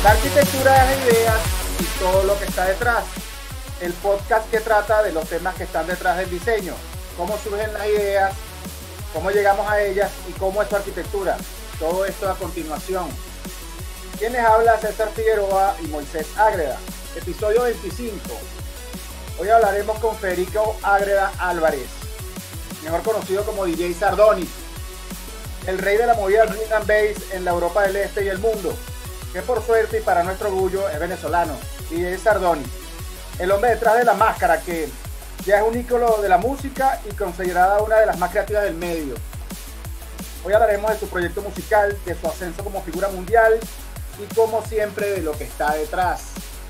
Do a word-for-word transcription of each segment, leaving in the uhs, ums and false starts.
La arquitectura de las ideas y todo lo que está detrás. El podcast que trata de los temas que están detrás del diseño. Cómo surgen las ideas, cómo llegamos a ellas y cómo es su arquitectura. Todo esto a continuación. Quien les habla, César Figueroa y Moisés Ágreda. Episodio veinticinco. Hoy hablaremos con Federico Ágreda Álvarez, mejor conocido como D J Sardonic, el rey de la movida Drum and Bass en la Europa del Este y el mundo, que por suerte y para nuestro orgullo es venezolano. D J Sardonic, el hombre detrás de la máscara, que ya es un ícono de la música y considerada una de las más creativas del medio. Hoy hablaremos de su proyecto musical, de su ascenso como figura mundial y, como siempre, de lo que está detrás.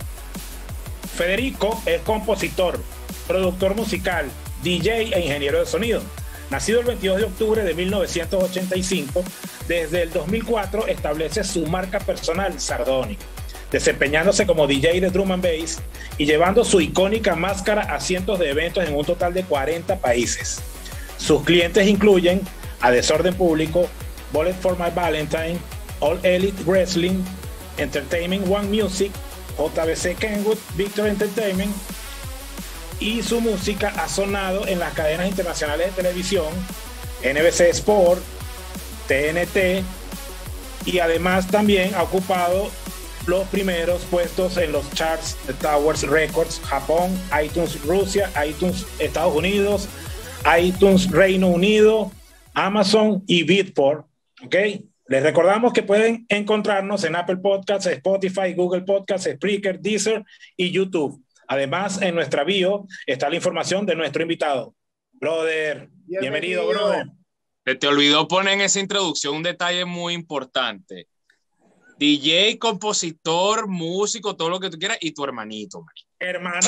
Federico es compositor, productor musical, D J e ingeniero de sonido. Nacido el veintidós de octubre de mil novecientos ochenta y cinco, desde el dos mil cuatro establece su marca personal, Sardonic, desempeñándose como D J de Drum and Bass y llevando su icónica máscara a cientos de eventos en un total de cuarenta países. Sus clientes incluyen a Desorden Público, Bullet for My Valentine, All Elite Wrestling, Entertainment One Music, J B C Kenwood, Victor Entertainment, y su música ha sonado en las cadenas internacionales de televisión, N B C Sport, T N T, y además también ha ocupado los primeros puestos en los charts de Towers Records, Japón, iTunes Rusia, iTunes Estados Unidos, iTunes Reino Unido, Amazon y Beatport. ¿Ok? Les recordamos que pueden encontrarnos en Apple Podcasts, Spotify, Google Podcasts, Spreaker, Deezer y YouTube. Además, en nuestra bio está la información de nuestro invitado. Brother, bienvenido, bienvenido brother. Se te olvidó poner en esa introducción un detalle muy importante. D J, compositor, músico, todo lo que tú quieras, y tu hermanito, man. Hermano,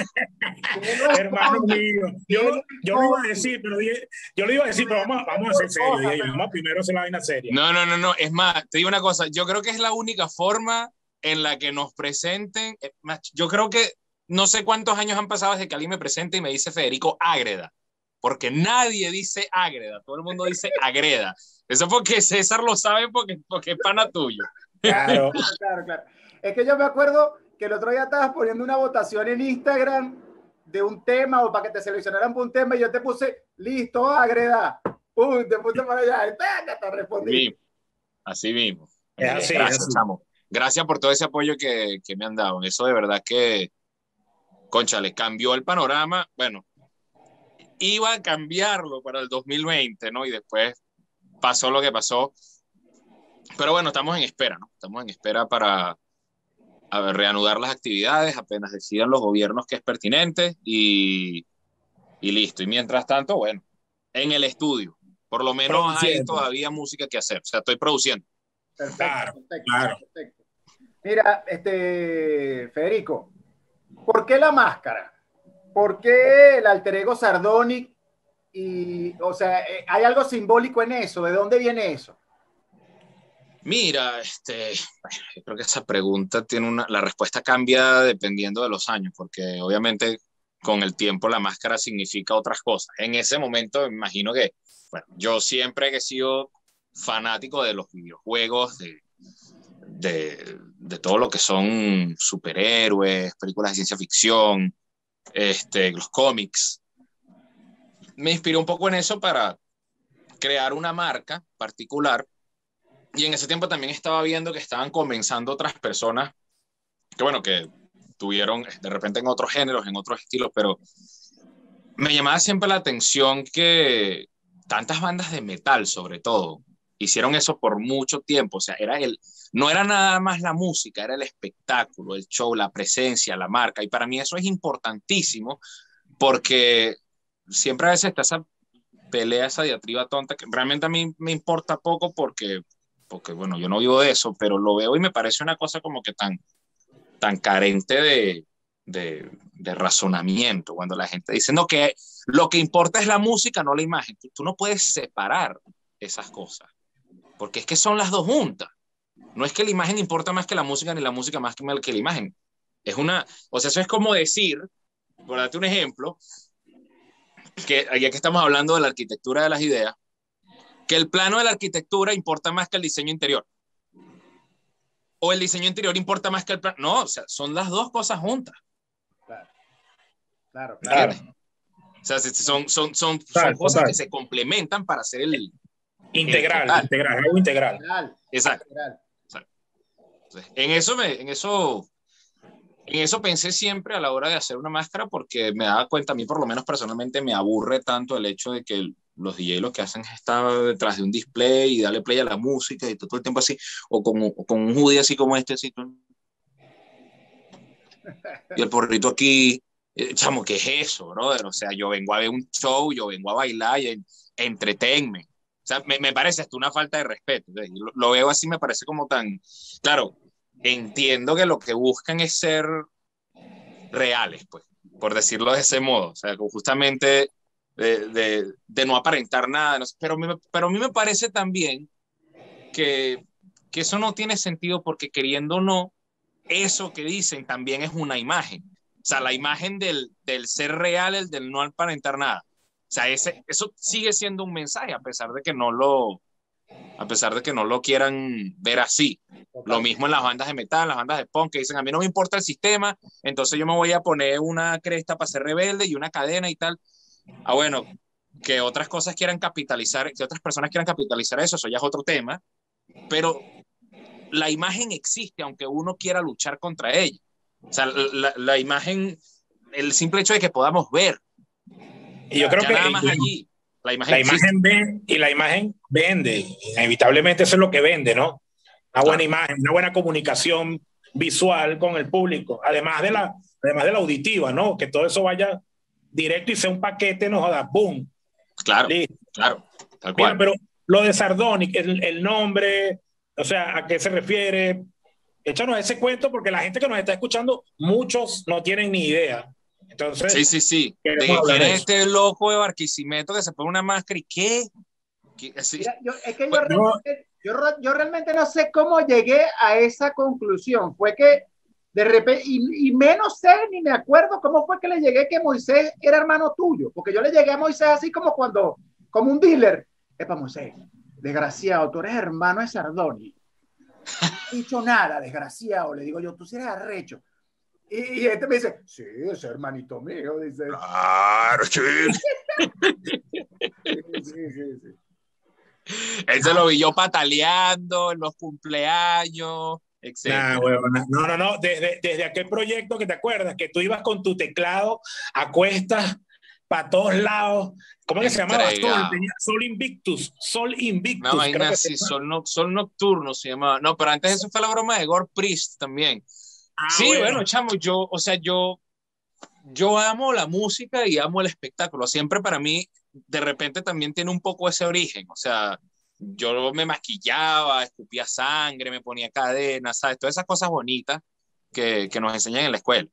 hermano mío. Yo, yo lo iba a decir, pero yo lo iba a decir, pero vamos, vamos a ser serios. Vamos primero a hacer la vaina seria. No, no, no, no. Es más, te digo una cosa. Yo creo que es la única forma en la que nos presenten. Yo creo que no sé cuántos años han pasado desde que alguien me presenta y me dice Federico Ágreda, porque nadie dice Ágreda, todo el mundo dice Agreda. Eso porque César lo sabe porque, porque es pana tuyo. Claro, claro, claro. Es que yo me acuerdo que el otro día estabas poniendo una votación en Instagram de un tema o para que te seleccionaran por un tema y yo te puse, listo, Ágreda. Pum, te puse para allá y te, te respondí. Así mismo. Es así, Gracias, es así. chamo. Gracias por todo ese apoyo que, que me han dado. Eso de verdad que, concha, le cambió el panorama. Bueno, iba a cambiarlo para el dos mil veinte, ¿no? Y después pasó lo que pasó. Pero bueno, estamos en espera, ¿no? Estamos en espera para a ver, reanudar las actividades apenas decidan los gobiernos que es pertinente y, y listo. Y mientras tanto, bueno, en el estudio, por lo menos hay todavía música que hacer. O sea, estoy produciendo. Perfecto, Claro, perfecto, claro. perfecto. Mira, este, Federico, ¿por qué la máscara? ¿Por qué el alter ego Sardonic? Y, o sea, ¿hay algo simbólico en eso? ¿De dónde viene eso? Mira, este, yo creo que esa pregunta tiene una, la respuesta cambia dependiendo de los años, porque obviamente con el tiempo la máscara significa otras cosas. En ese momento me imagino que, bueno, yo siempre he sido fanático de los videojuegos, de, de, de todo lo que son superhéroes, películas de ciencia ficción, este, los cómics. Me inspiré un poco en eso para crear una marca particular. Y en ese tiempo también estaba viendo que estaban comenzando otras personas que, bueno, que tuvieron de repente en otros géneros, en otros estilos, pero me llamaba siempre la atención que tantas bandas de metal, sobre todo, hicieron eso por mucho tiempo. O sea, era el, no era nada más la música, era el espectáculo, el show, la presencia, la marca. Y para mí eso es importantísimo porque siempre a veces está esa pelea, esa diatriba tonta, que realmente a mí me importa poco porque... porque bueno, yo no vivo de eso, pero lo veo y me parece una cosa como que tan, tan carente de, de, de razonamiento, cuando la gente dice, no, que lo que importa es la música, no la imagen. Tú, tú no puedes separar esas cosas, porque es que son las dos juntas. No es que la imagen importa más que la música, ni la música más que, que la imagen. Es una, o sea, eso es como decir, por darte un ejemplo, que ya que estamos hablando de la arquitectura de las ideas, que el plano de la arquitectura importa más que el diseño interior. o el diseño interior importa más que el plan. No, o sea, son las dos cosas juntas. Claro, claro, claro. O sea, son, son, son, Total, son cosas total. que se complementan para hacer el Integral, el integral, algo integral. Integral. Exacto. Integral. Exacto. Entonces, en eso me, en eso, en eso pensé siempre a la hora de hacer una máscara, porque me daba cuenta, a mí por lo menos personalmente me aburre tanto el hecho de que los D J lo que hacen es estar detrás de un display y darle play a la música y todo el tiempo así, o con, o con un hoodie así como este, así, y el porrito aquí, eh, chamo, ¿qué es eso, brother? O sea, yo vengo a ver un show, yo vengo a bailar y en, entretenme. O sea, me, me parece hasta una falta de respeto. Lo, lo veo así, me parece como tan... Claro, entiendo que lo que buscan es ser reales, pues, por decirlo de ese modo. O sea, justamente de, de, de no aparentar nada. No sé, pero, me, pero a mí me parece también que, que eso no tiene sentido, porque queriendo o no, eso que dicen también es una imagen. O sea, la imagen del, del ser real, el del no aparentar nada. O sea, ese, eso sigue siendo un mensaje, a pesar de que no lo, a pesar de que no lo quieran ver así. Lo mismo en las bandas de metal, las bandas de punk, que dicen, a mí no me importa el sistema, entonces yo me voy a poner una cresta para ser rebelde y una cadena y tal. Ah, bueno, que otras cosas quieran capitalizar, que otras personas quieran capitalizar eso, eso ya es otro tema, pero la imagen existe, aunque uno quiera luchar contra ella. O sea, la, la imagen, el simple hecho de que podamos ver. Y yo creo ya que nada más allí, la imagen, la imagen ve, y la imagen vende. Inevitablemente eso es lo que vende, ¿no? Una claro. buena imagen, una buena comunicación visual con el público, además de la, además de la auditiva, ¿no? Que todo eso vaya directo y sea un paquete, no jodas, boom. Claro, Listo. claro, tal cual. Mira, pero lo de Sardonic, el, el nombre, o sea, ¿a qué se refiere? Échanos ese cuento, porque la gente que nos está escuchando, muchos no tienen ni idea. Entonces, sí, sí, sí. De que quién es este loco de Barquisimeto que se pone una máscara y qué. ¿Qué? Sí. Mira, yo, es que yo, Pues, realmente, yo, yo realmente no sé cómo llegué a esa conclusión. Fue que de repente, y, y menos sé ni me acuerdo cómo fue que le llegué que Moisés era hermano tuyo, porque yo le llegué a Moisés así como cuando, como un dealer. Epa, Moisés, desgraciado, tú eres hermano de Sardoni. No he dicho nada, desgraciado, le digo yo, tú sí eres arrecho. Y, y este me dice, sí, es hermanito mío, dice. Claro, sí. Sí, sí, sí, sí. Él se lo vi yo pataleando en los cumpleaños, etcétera. Nah, huevona. No, no, no. Desde, desde aquel proyecto que te acuerdas, que tú ibas con tu teclado a cuestas para todos lados. ¿Cómo es que se llamaba? Sol, tenía Sol Invictus. Sol Invictus. Una vaina así, Sol, no, Sol Nocturno se llamaba. No, pero antes eso fue la broma de Gore Priest también. Ah, sí, bueno. bueno, chamo, yo, o sea, yo, yo amo la música y amo el espectáculo. Siempre para mí, de repente también tiene un poco ese origen. O sea, yo me maquillaba, escupía sangre, me ponía cadenas, ¿sabes? Todas esas cosas bonitas que, que nos enseñan en la escuela.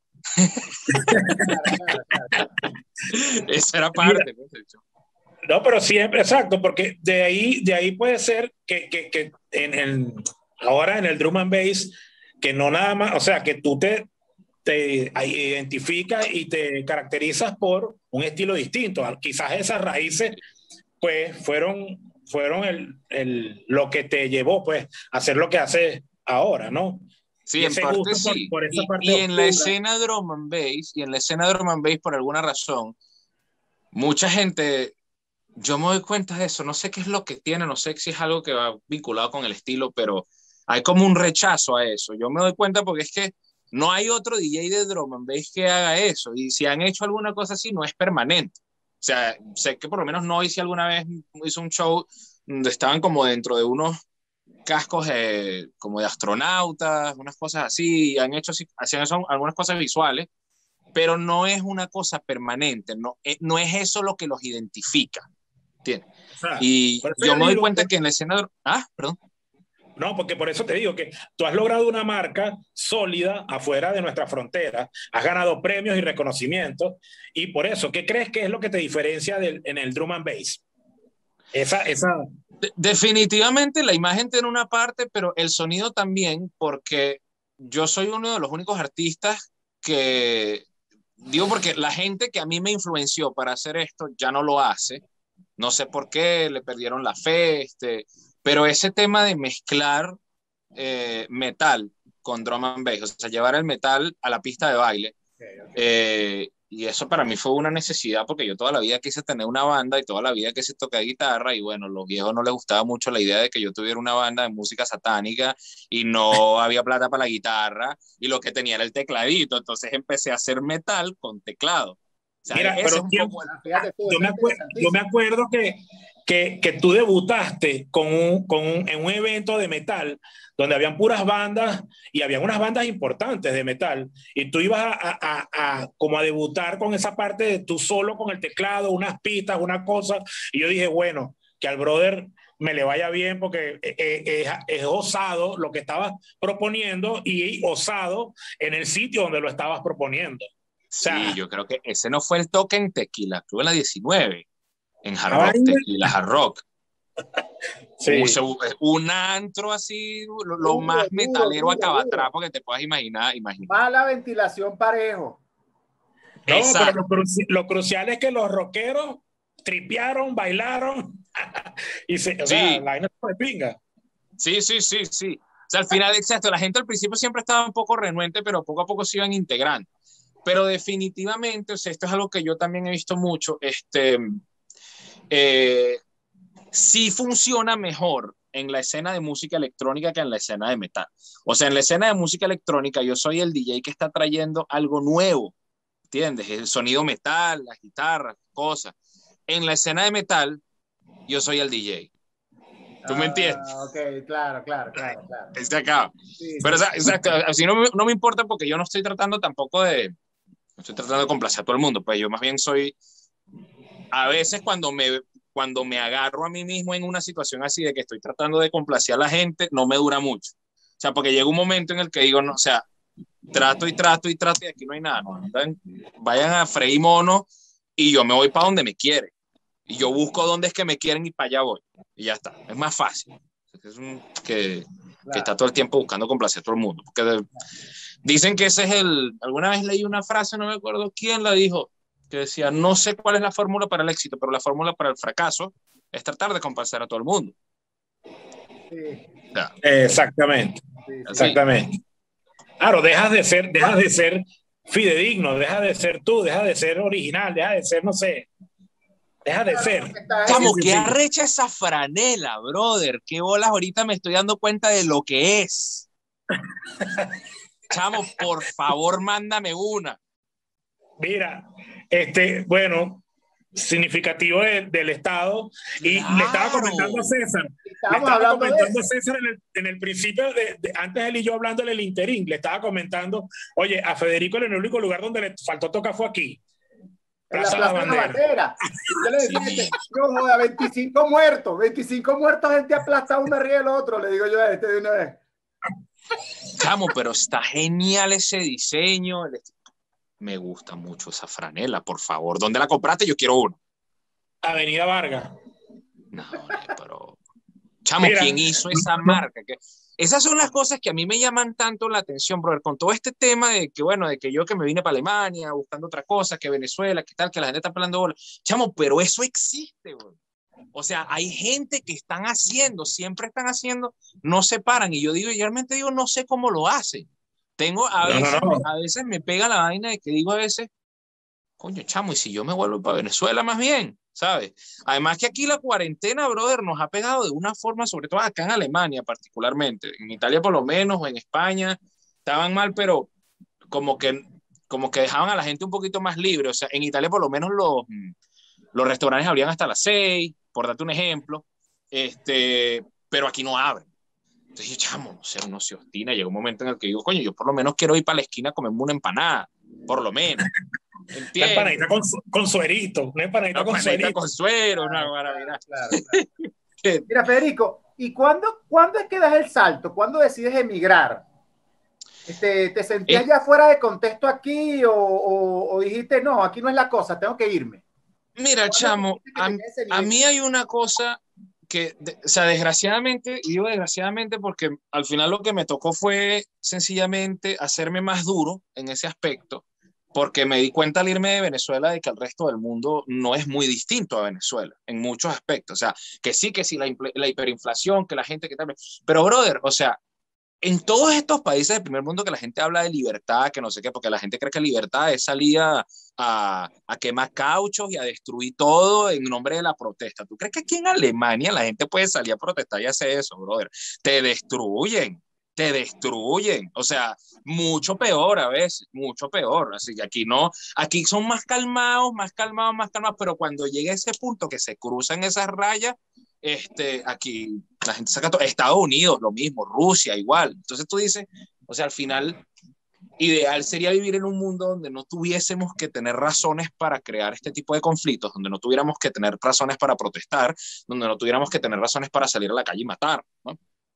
Esa era parte. No, pero siempre, exacto, porque de ahí, de ahí puede ser que, que, que en el, ahora en el drum and bass, que no nada más, o sea, que tú te, te identificas y te caracterizas por un estilo distinto. Quizás esas raíces, pues, fueron, fueron el, el, lo que te llevó, pues, a hacer lo que haces ahora, ¿no? Sí, en parte sí. Por, por esa y, parte y en la escena drum and bass, y en la escena drum and bass, por alguna razón, mucha gente, yo me doy cuenta de eso, no sé qué es lo que tiene, no sé si es algo que va vinculado con el estilo, pero hay como un rechazo a eso. Yo me doy cuenta porque es que no hay otro D J de drum and bass que haga eso, y si han hecho alguna cosa así, no es permanente. O sea, sé que por lo menos no hice alguna vez, hizo un show donde estaban como dentro de unos cascos de, como de astronautas, unas cosas así, han hecho así, hacían eso, algunas cosas visuales, pero no es una cosa permanente, no, no es eso lo que los identifica, ¿entiendes? O sea, y yo me doy cuenta que en la escena... Ah, perdón. No, porque por eso te digo que tú has logrado una marca sólida afuera de nuestra frontera, has ganado premios y reconocimientos, y por eso, ¿qué crees que es lo que te diferencia del, en el drum and bass? Esa, esa... De, definitivamente la imagen tiene una parte, pero el sonido también, porque yo soy uno de los únicos artistas que, digo porque la gente que a mí me influenció para hacer esto ya no lo hace, no sé por qué, le perdieron la fe, este, pero ese tema de mezclar eh, metal con drum and bass, o sea, llevar el metal a la pista de baile. Okay, okay. Eh, y eso para mí fue una necesidad porque yo toda la vida quise tener una banda y toda la vida quise tocar guitarra y bueno, a los viejos no les gustaba mucho la idea de que yo tuviera una banda de música satánica y no había plata para la guitarra y lo que tenía era el tecladito, entonces empecé a hacer metal con teclado. O sea, Mira, pero es un poco... yo, me acuerdo, yo me acuerdo que, que, que tú debutaste con un, con un, en un evento de metal donde habían puras bandas y habían unas bandas importantes de metal y tú ibas a, a, a, a como a debutar con esa parte de tú solo con el teclado, unas pistas, una cosa, y yo dije, bueno, que al brother me le vaya bien porque es, es, es osado lo que estabas proponiendo y osado en el sitio donde lo estabas proponiendo. Sí, o sea, yo creo que ese no fue el toque en Tequila Club en la diecinueve, en Hard Rock, ay, Tequila Hard Rock. Sí. Un, un antro así, lo, lo duro, más duro, metalero duro, a cabatrapo duro. que te puedas imaginar. imaginar. Mala ventilación parejo. No, pero lo, cru lo crucial es que los rockeros tripearon, bailaron y se, o sí. sea, la vaina fue pinga. Sí, sí, sí, sí. O sea, al final, exacto, la gente al principio siempre estaba un poco renuente, pero poco a poco se iban integrando. Pero definitivamente, o sea, esto es algo que yo también he visto mucho, este, eh, sí funciona mejor en la escena de música electrónica que en la escena de metal. O sea, en la escena de música electrónica yo soy el D J que está trayendo algo nuevo, ¿entiendes? El sonido metal, las guitarras, cosas. En la escena de metal, yo soy el D J. ¿Tú me entiendes? Ah, ok, claro, claro, claro, claro. Está acá. Sí, Pero, sí. o sea, exacto, así no, no me importa porque yo no estoy tratando tampoco de, no estoy tratando de complacer a todo el mundo, pues yo más bien soy, a veces cuando me, cuando me agarro a mí mismo en una situación así de que estoy tratando de complacer a la gente, no me dura mucho. O sea, porque llega un momento en el que digo, no, o sea, trato y trato y trato y aquí no hay nada. ¿No? Vayan a freír mono y yo me voy para donde me quieren. Y yo busco dónde es que me quieren y para allá voy. Y ya está. Es más fácil. Es un, que, claro. que está todo el tiempo buscando complacer a todo el mundo. Porque de, dicen que ese es el... Alguna vez leí una frase, no me acuerdo quién la dijo, que decía, no sé cuál es la fórmula para el éxito, pero la fórmula para el fracaso es tratar de complacer a todo el mundo. Sí. Ya. Exactamente. Sí, sí. Exactamente. Claro, dejas de ser, dejas de ser fidedigno, dejas de ser tú, dejas de ser original, dejas de ser, no sé, dejas de ser. Chamo, qué arrecha esa franela, brother. Qué bolas, ahorita me estoy dando cuenta de lo que es. Chamo, por favor, mándame una. Mira, este, bueno, significativo de, del Estado. Y claro. Le estaba comentando a César. Le estaba comentando a César en el, en el principio, de, de, antes él y yo hablándole el interín, le estaba comentando, oye, a Federico el único lugar donde le faltó tocar fue aquí. Plaza la Plaza de la Bandera. Yo le decía, sí. no joda, veinticinco muertos, veinticinco muertos, gente aplastada uno arriba del otro, le digo yo a este de una vez. Chamo, pero está genial ese diseño. Me gusta mucho esa franela, por favor. ¿Dónde la compraste? Yo quiero uno. Avenida Vargas. No, pero... Chamo, Mira, ¿quién hizo esa marca? Que... Esas son las cosas que a mí me llaman tanto la atención, brother, con todo este tema de que, bueno, de que yo que me vine para Alemania buscando otra cosa, que Venezuela, que tal, que la gente está pelando bola. Chamo, pero eso existe, bro. O sea, hay gente que están haciendo, siempre están haciendo, no se paran. Y yo digo, y realmente digo, no sé cómo lo hacen. Tengo, a veces, no, no, no. a veces me pega la vaina de que digo a veces, coño, chamo, y si yo me vuelvo para Venezuela más bien, ¿sabes? Además que aquí la cuarentena, brother, nos ha pegado de una forma, sobre todo acá en Alemania particularmente, en Italia por lo menos, o en España, estaban mal, pero como que, como que dejaban a la gente un poquito más libre. O sea, en Italia por lo menos los, los restaurantes abrían hasta las seis, por darte un ejemplo, este, pero aquí no abren. Entonces, chamo, no sé, uno se obstina. Llega un momento en el que digo, coño, yo por lo menos quiero ir para la esquina a comerme una empanada, por lo menos. ¿Entiendes? Una empanadita con, con suerito, una empanadita, una con, empanadita con suero. Una claro, claro, claro. Mira, Federico, ¿y cuándo, cuándo es que das el salto? ¿Cuándo decides emigrar? Este, ¿Te sentías eh, ya fuera de contexto aquí o, o, o dijiste, no, aquí no es la cosa, tengo que irme? Mira, chamo, a, a mí hay una cosa que, de, o sea, desgraciadamente, y digo desgraciadamente porque al final lo que me tocó fue sencillamente hacerme más duro en ese aspecto, porque me di cuenta al irme de Venezuela de que el resto del mundo no es muy distinto a Venezuela en muchos aspectos. O sea, que sí, que sí, la, la hiperinflación, que la gente que tal, pero brother, o sea, en todos estos países del primer mundo que la gente habla de libertad, que no sé qué, porque la gente cree que libertad es salir a, a, a quemar cauchos y a destruir todo en nombre de la protesta. ¿Tú crees que aquí en Alemania la gente puede salir a protestar y hacer eso, brother? Te destruyen, te destruyen. O sea, mucho peor a veces, mucho peor. Así que aquí no, aquí son más calmados, más calmados, más calmados, pero cuando llega ese punto que se cruzan esas rayas, este, aquí la gente saca todo. Estados Unidos, lo mismo, Rusia, igual. Entonces tú dices, o sea, al final, ideal sería vivir en un mundo donde no tuviésemos que tener razones para crear este tipo de conflictos, donde no tuviéramos que tener razones para protestar, donde no tuviéramos que tener razones para salir a la calle y matar, ¿no?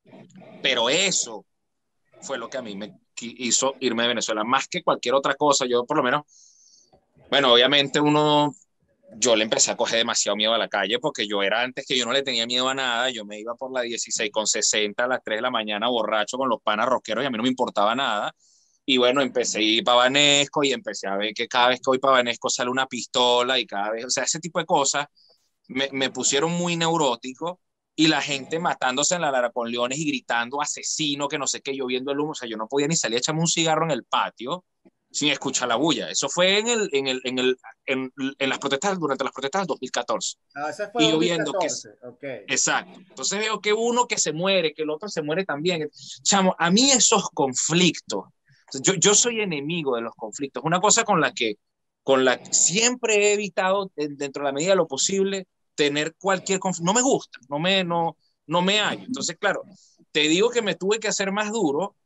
Pero eso fue lo que a mí me hizo irme de Venezuela, más que cualquier otra cosa. Yo por lo menos, bueno, obviamente uno... yo le empecé a coger demasiado miedo a la calle porque yo era antes que yo no le tenía miedo a nada, yo me iba por la dieciséis con sesenta a las tres de la mañana borracho con los panas rockeros y a mí no me importaba nada. Y bueno, empecé a ir para Banesco y empecé a ver que cada vez que voy para Banesco sale una pistola y cada vez, o sea, ese tipo de cosas me, me pusieron muy neurótico y la gente matándose en la Lara con leones y gritando asesino, que no sé qué, yo viendo el humo, o sea, yo no podía ni salir a echarme un cigarro en el patio sin escuchar la bulla. Eso fue en, el, en, el, en, el, en, en las protestas, durante las protestas del dos mil catorce. Ah, ese fue y yo dos mil viendo que... okay. Exacto. Entonces veo que uno que se muere, que el otro se muere también. Chamo, a mí esos conflictos, yo, yo soy enemigo de los conflictos. Una cosa con la que, con la que siempre he evitado, dentro de la medida de lo posible, tener cualquier conflicto. No me gusta, no me, no, no me hallo. Entonces, claro, te digo que me tuve que hacer más duro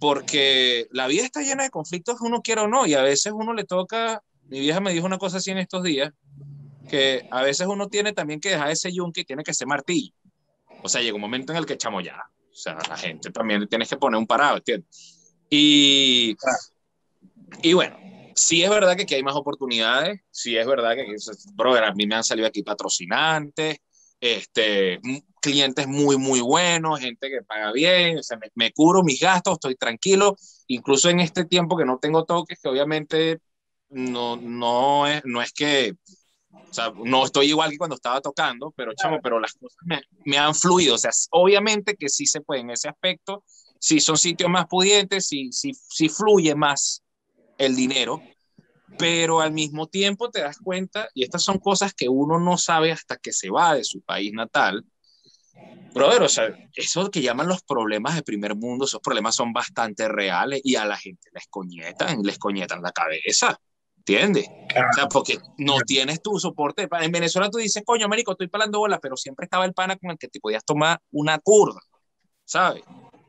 porque la vida está llena de conflictos, uno quiera o no, y a veces uno le toca, mi vieja me dijo una cosa así en estos días, que a veces uno tiene también que dejar ese yunque y tiene que ser martillo. O sea, llega un momento en el que chamo ya, o sea, la gente también tienes que poner un parado, ¿entiendes? Y, y bueno, sí es verdad que aquí hay más oportunidades, sí es verdad que, brother, a mí me han salido aquí patrocinantes, este, clientes muy, muy buenos, gente que paga bien, o sea, me, me cubro mis gastos, estoy tranquilo, incluso en este tiempo que no tengo toques, que obviamente no, no, es, no es que, o sea, no estoy igual que cuando estaba tocando, pero chamo, pero las cosas me, me han fluido, o sea, obviamente que sí se puede en ese aspecto, sí son sitios más pudientes, sí, sí, sí fluye más el dinero, pero al mismo tiempo te das cuenta, y estas son cosas que uno no sabe hasta que se va de su país natal, brother, o sea, eso que llaman los problemas de primer mundo, esos problemas son bastante reales y a la gente les coñetan, les coñetan la cabeza, ¿entiendes? Claro. O sea, porque no tienes tu soporte. En Venezuela tú dices, coño, Américo, estoy palando bolas, pero siempre estaba el pana con el que te podías tomar una curva, ¿sabes?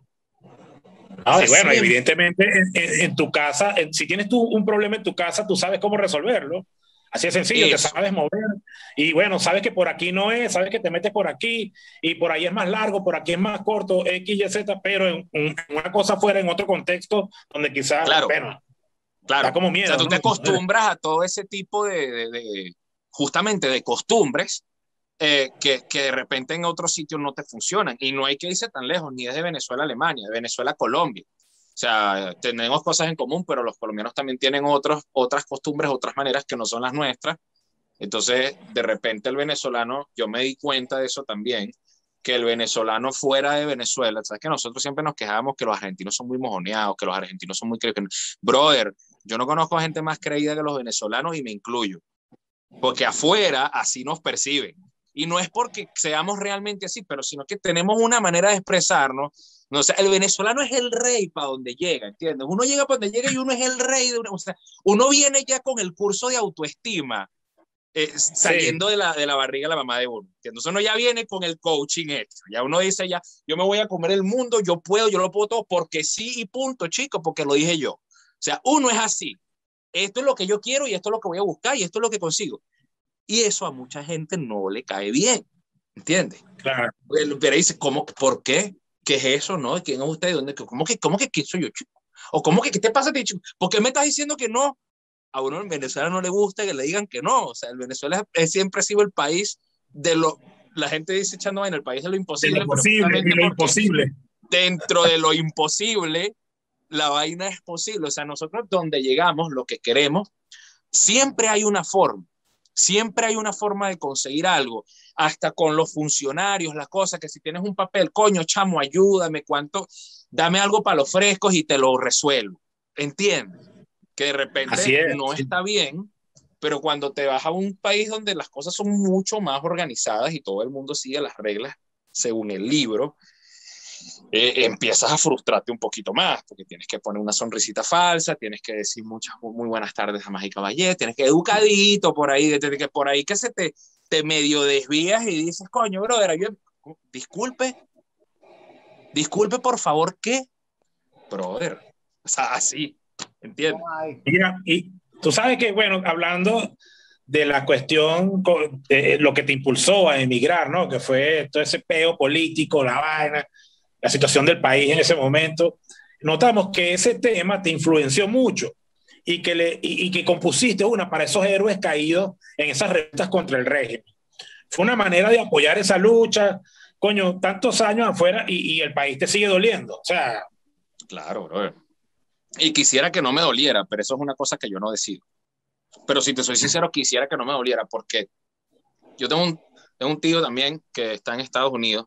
Ah, y bueno, evidentemente en, en, en tu casa, en, si tienes tú un problema en tu casa, tú sabes cómo resolverlo. Así de sencillo, Eso. Te sabes mover. Y bueno, sabes que por aquí no es, sabes que te metes por aquí y por ahí es más largo, por aquí es más corto, X, Y, Z, pero en, en una cosa fuera, en otro contexto, donde quizás, claro, bueno, claro. da como miedo. O sea, tú ¿no? te acostumbras a todo ese tipo de, de, de justamente de costumbres eh, que, que de repente en otros sitios no te funcionan. Y no hay que irse tan lejos, ni es de Venezuela a Alemania, de Venezuela a Colombia. O sea, tenemos cosas en común, pero los colombianos también tienen otros, otras costumbres, otras maneras que no son las nuestras. Entonces, de repente el venezolano, yo me di cuenta de eso también, que el venezolano fuera de Venezuela, sabes que nosotros siempre nos quejábamos que los argentinos son muy mojoneados, que los argentinos son muy creídos. Brother, yo no conozco a gente más creída que los venezolanos y me incluyo, porque afuera así nos perciben. Y no es porque seamos realmente así, pero sino que tenemos una manera de expresarnos. No, o sea, el venezolano es el rey para donde llega, ¿entiendes? Uno llega para donde llega y uno es el rey de una, o sea, uno viene ya con el curso de autoestima eh, saliendo sí. de, la, de la barriga de la mamá de uno. Entonces uno ya viene con el coaching hecho. Ya uno dice ya, yo me voy a comer el mundo, yo puedo, yo lo puedo todo, porque sí y punto, chico, porque lo dije yo. O sea, uno es así. Esto es lo que yo quiero y esto es lo que voy a buscar y esto es lo que consigo. Y eso a mucha gente no le cae bien, ¿entiendes? Claro. Pero dice, ¿cómo? ¿Por qué? ¿Qué es eso? ¿No? ¿Quién es usted? ¿Dónde? ¿Cómo que, cómo que quién soy yo, chico? ¿O cómo que qué te pasa a ti, chico? ¿Por qué me estás diciendo que no? A uno en Venezuela no le gusta que le digan que no. O sea, el Venezuela es, siempre ha sido el país de lo... La gente dice echando vaina, el país de lo imposible. De lo posible, de lo imposible. Dentro de lo imposible, la vaina es posible. O sea, nosotros donde llegamos, lo que queremos, siempre hay una forma. Siempre hay una forma de conseguir algo, hasta con los funcionarios, las cosas, que si tienes un papel, coño, chamo, ayúdame, cuánto. dame algo para los frescos y te lo resuelvo. ¿Entiendes? Que de repente es, no sí. está bien, pero cuando te vas a un país donde las cosas son mucho más organizadas y todo el mundo sigue las reglas según el libro, eh, empiezas a frustrarte un poquito más, porque tienes que poner una sonrisita falsa, tienes que decir muchas muy buenas tardes a y caballero, tienes que educadito por ahí, desde que por ahí que se te, te medio desvías y dices, coño, brother, yo, disculpe, disculpe por favor, ¿qué? Brother, o sea, así, ¿entiendes? Mira, y tú sabes que, bueno, hablando de la cuestión de lo que te impulsó a emigrar, ¿no? Que fue todo ese peo político, la vaina, la situación del país en ese momento, notamos que ese tema te influenció mucho y que, le, y, y que compusiste una para esos héroes caídos en esas revueltas contra el régimen. Fue una manera de apoyar esa lucha, coño, tantos años afuera y, y el país te sigue doliendo, o sea... Claro, brother. Y quisiera que no me doliera, pero eso es una cosa que yo no decido. Pero si te soy sincero, quisiera que no me doliera, porque yo tengo un, tengo un tío también que está en Estados Unidos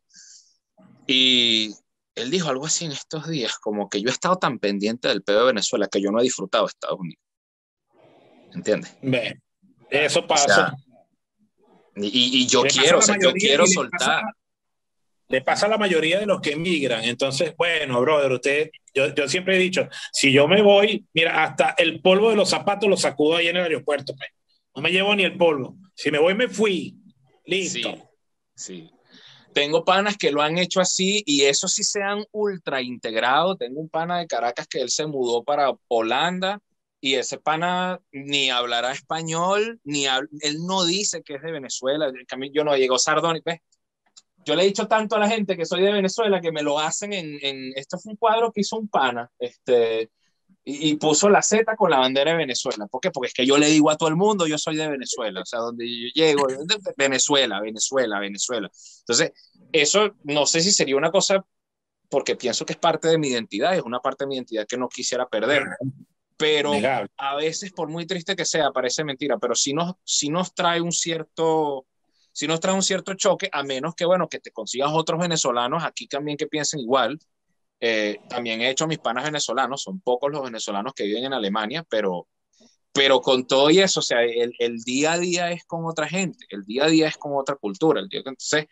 y él dijo algo así en estos días, como que yo he estado tan pendiente del pedo de Venezuela que yo no he disfrutado de Estados Unidos. ¿Entiendes? Ve, eso O sea, pasa. y, y yo quiero, o sea, yo quiero soltar. Le pasa a la mayoría de los que emigran. Entonces, bueno, brother, usted, yo, yo siempre he dicho, si yo me voy, mira, hasta el polvo de los zapatos lo sacudo ahí en el aeropuerto, pues. No me llevo ni el polvo. Si me voy, me fui. Listo. Sí, sí. Tengo panas que lo han hecho así y eso sí se han ultra integrado. Tengo un pana de Caracas que él se mudó para Holanda y ese pana ni hablará español, ni hab... él no dice que es de Venezuela. Yo no, llegó Sardoni, ¿ves? Yo le he dicho tanto a la gente que soy de Venezuela que me lo hacen en, en esto fue un cuadro que hizo un pana, este, y, y puso la Z con la bandera de Venezuela. ¿Por qué? Porque es que yo le digo a todo el mundo, yo soy de Venezuela, o sea, donde yo llego, de Venezuela, Venezuela, Venezuela. Entonces, eso no sé si sería una cosa, porque pienso que es parte de mi identidad, es una parte de mi identidad que no quisiera perder, pero a veces, por muy triste que sea, parece mentira, pero sí nos, sí nos trae un cierto... si nos trae un cierto choque, a menos que, bueno, que te consigas otros venezolanos aquí también que piensen igual. Eh, también he hecho mis panas venezolanos, son pocos los venezolanos que viven en Alemania, pero, pero con todo y eso, o sea, el, el día a día es con otra gente, el día a día es con otra cultura. El día, entonces,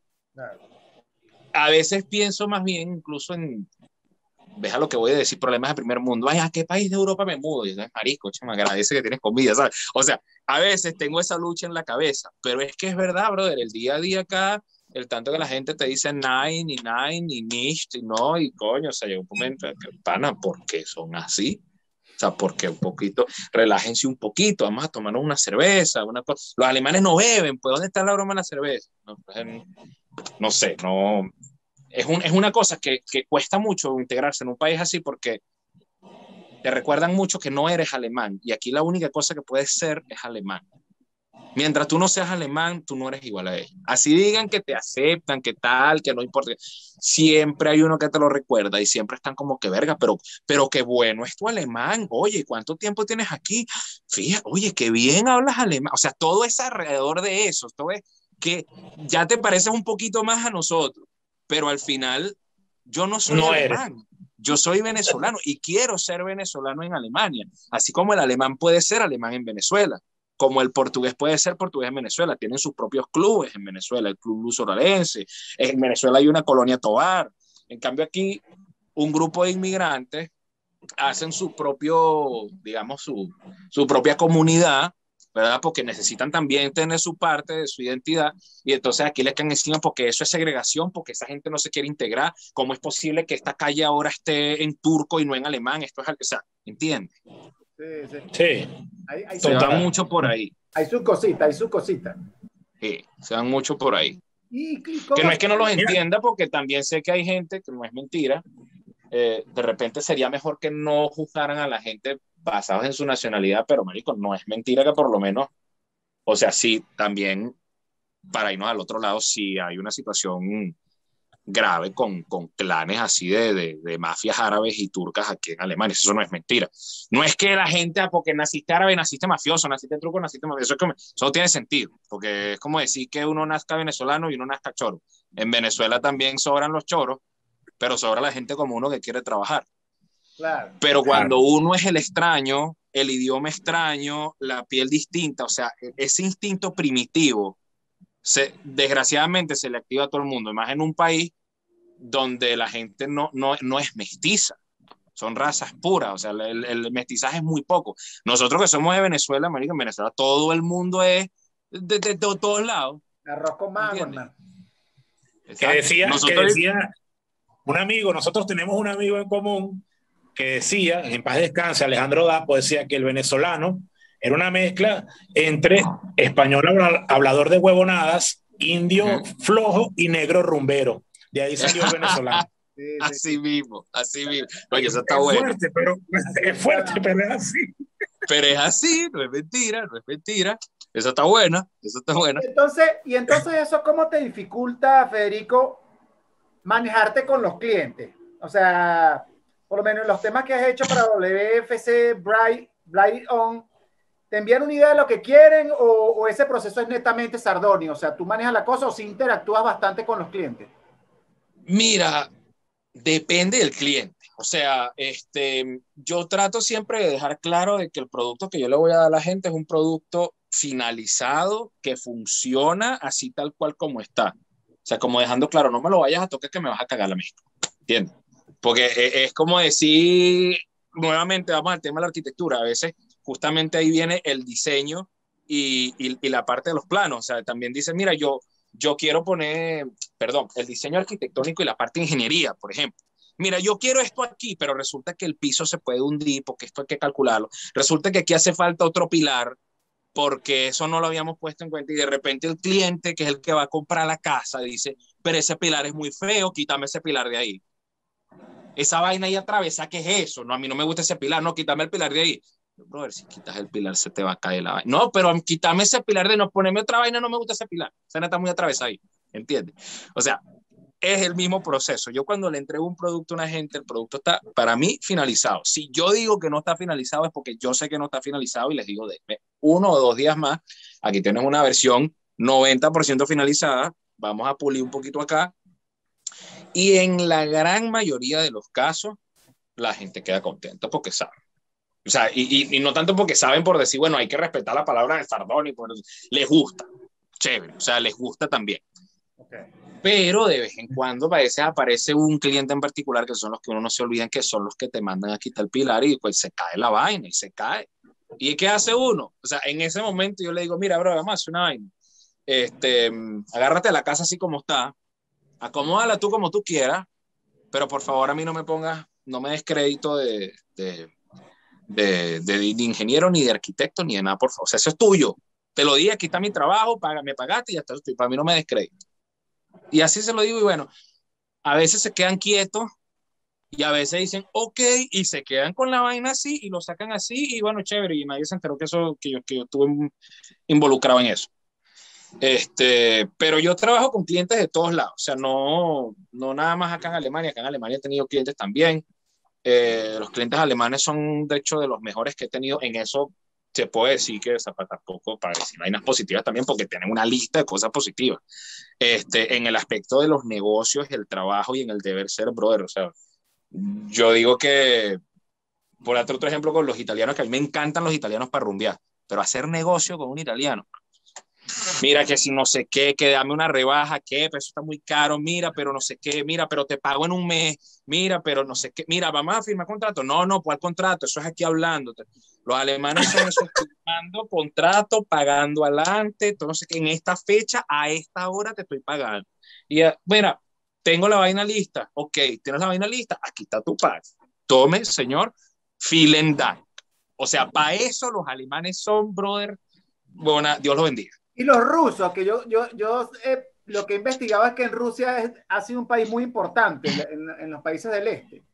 a veces pienso más bien incluso en, deja lo que voy a decir, problemas de primer mundo. Ay, ¿a qué país de Europa me mudo? Y yo, marico, che, me agradece que tienes comida, ¿sabes? O sea, a veces tengo esa lucha en la cabeza, pero es que es verdad, brother, el día a día acá, el tanto que la gente te dice nine, y nine, y nicht, y no, y coño, o sea, llega un momento que, pana, ¿por qué son así? O sea, porque un poquito, relájense un poquito, vamos a tomarnos una cerveza, una cosa. Los alemanes no beben, pues, ¿dónde está la broma de la cerveza? No, no sé, no... Es, un, es una cosa que, que cuesta mucho integrarse en un país así porque te recuerdan mucho que no eres alemán y aquí la única cosa que puedes ser es alemán. Mientras tú no seas alemán, tú no eres igual a ellos. Así digan que te aceptan, que tal, que no importa. Siempre hay uno que te lo recuerda y siempre están como que verga, pero, pero qué bueno es tu alemán. Oye, ¿cuánto tiempo tienes aquí? Fíjate, oye, qué bien hablas alemán. O sea, todo es alrededor de eso. Todo es que ya te pareces un poquito más a nosotros. Pero al final yo no soy no alemán, eres. Yo soy venezolano y quiero ser venezolano en Alemania, así como el alemán puede ser alemán en Venezuela, como el portugués puede ser portugués en Venezuela, tienen sus propios clubes en Venezuela, el Club Luso-Orense, en Venezuela hay una colonia Tovar, en cambio aquí un grupo de inmigrantes hacen su propio, digamos, su, su propia comunidad, ¿verdad? Porque necesitan también tener su parte de su identidad y entonces aquí les caen encima porque eso es segregación, porque esa gente no se quiere integrar. ¿Cómo es posible que esta calle ahora esté en turco y no en alemán? Esto es algo, o sea, ¿entiendes? Sí, sí. Sí. Hay, hay se van mucho por ahí. Hay su cosita, hay su cosita. Sí, se van mucho por ahí. ¿Y que no es que no los entienda, porque también sé que hay gente, que no es mentira, eh, de repente sería mejor que no juzgaran a la gente basados en su nacionalidad, pero marico, no es mentira que por lo menos, o sea, sí, también para irnos al otro lado, sí hay una situación grave con, con clanes así de, de, de mafias árabes y turcas aquí en Alemania, eso no es mentira. No es que la gente, ah, porque naciste árabe, naciste mafioso, naciste truco, naciste mafioso, eso, es como, eso no tiene sentido, porque es como decir que uno nazca venezolano y uno nazca choro. En Venezuela también sobran los choros, pero sobra la gente como uno que quiere trabajar. Claro. Pero cuando uno es el extraño, el idioma extraño, la piel distinta, o sea, ese instinto primitivo, se, desgraciadamente se le activa a todo el mundo, más en un país donde la gente no, no, no es mestiza, son razas puras, o sea, el, el mestizaje es muy poco. Nosotros que somos de Venezuela, América, en Venezuela todo el mundo es de, de, de, de todos lados. Arroz con mango, hermano. Que decía, nosotros... que decía un amigo, nosotros tenemos un amigo en común que decía, en paz descanse, Alejandro Dapo, decía que el venezolano era una mezcla entre español hablador de huevonadas, indio uh-huh. flojo y negro rumbero. De ahí salió el venezolano. Sí, sí. Así mismo, así mismo. Oye, eso está es bueno. Fuerte, pero, es fuerte, pero es así. Pero es así, no es mentira, no es mentira. Eso está bueno, eso está bueno. Y entonces, y entonces eso, ¿cómo te dificulta, Federico, manejarte con los clientes? O sea, por lo menos los temas que has hecho para W F C, Bright, Bright On, ¿te envían una idea de lo que quieren o, o ese proceso es netamente sardónico? O sea, ¿tú manejas la cosa o sí interactúas bastante con los clientes? Mira, depende del cliente. O sea, este, yo trato siempre de dejar claro de que el producto que yo le voy a dar a la gente es un producto finalizado, que funciona así tal cual como está. O sea, como dejando claro, no me lo vayas a tocar que me vas a cagar la mezcla. ¿Entiendes? Porque es, es como decir, nuevamente vamos al tema de la arquitectura. A veces justamente ahí viene el diseño y, y, y la parte de los planos. O sea, también dice, mira, yo, yo quiero poner, perdón, el diseño arquitectónico y la parte de ingeniería, por ejemplo. Mira, yo quiero esto aquí, pero resulta que el piso se puede hundir porque esto hay que calcularlo. Resulta que aquí hace falta otro pilar porque eso no lo habíamos puesto en cuenta y de repente el cliente, que es el que va a comprar la casa, dice, pero ese pilar es muy feo, quítame ese pilar de ahí. Esa vaina ahí atravesa, ¿qué es eso? No, a mí no me gusta ese pilar, no, quítame el pilar de ahí. Brother, si quitas el pilar se te va a caer la vaina. No, pero quítame ese pilar de no ponerme otra vaina, no me gusta ese pilar. O sea, no está muy atravesado ahí, ¿entiendes? O sea, es el mismo proceso. Yo cuando le entrego un producto a una gente, el producto está, para mí, finalizado. Si yo digo que no está finalizado es porque yo sé que no está finalizado y les digo, de uno o dos días más, aquí tienes una versión noventa por ciento finalizada, vamos a pulir un poquito acá. Y en la gran mayoría de los casos, la gente queda contenta porque sabe. O sea, y, y, y no tanto porque saben por decir, bueno, hay que respetar la palabra de Sardoni, por les gusta, chévere, o sea, les gusta también. Okay. Pero de vez en cuando a veces aparece un cliente en particular que son los que uno no se olvida que son los que te mandan a quitar el pilar y pues se cae la vaina y se cae. ¿Y qué hace uno? O sea, en ese momento yo le digo, mira, bro, vamos a hacer una vaina. Este, agárrate a la casa así como está, acomódala tú como tú quieras, pero por favor a mí no me pongas, no me des crédito de, de, de, de, de ingeniero, ni de arquitecto, ni de nada, por favor. O sea, eso es tuyo. Te lo di, aquí está mi trabajo, paga, me pagaste y ya está. Para mí no me des crédito. Y así se lo digo y bueno, a veces se quedan quietos y a veces dicen, ok, y se quedan con la vaina así y lo sacan así y bueno, chévere, y nadie se enteró que, eso, que, yo, que yo estuve involucrado en eso. Este, pero yo trabajo con clientes de todos lados, o sea, no, no nada más acá en Alemania, acá en Alemania he tenido clientes también. Eh, los clientes alemanes son de hecho de los mejores que he tenido en eso. Se puede decir que Zapata poco para decir vainas positivas también porque tienen una lista de cosas positivas. Este, en el aspecto de los negocios, el trabajo y en el deber ser, brother, o sea, yo digo que, por otro ejemplo, con los italianos, que a mí me encantan los italianos para rumbear, pero hacer negocio con un italiano, mira que si no sé qué, que dame una rebaja, que eso está muy caro, mira, pero no sé qué, mira, pero te pago en un mes, mira, pero no sé qué, mira, vamos a firmar contrato, no, no, ¿cuál contrato? Eso es aquí hablando. Los alemanes son esos firmando contrato, pagando adelante, entonces que en esta fecha, a esta hora te estoy pagando. Y uh, mira, tengo la vaina lista, ok, tienes la vaina lista, aquí está tu pago. Tome, señor, vielen Dank. O sea, para eso los alemanes son, brother, bueno, Dios los bendiga. Y los rusos, que yo, yo, yo eh, lo que he investigado es que en Rusia es, ha sido un país muy importante en, en, en los países del este.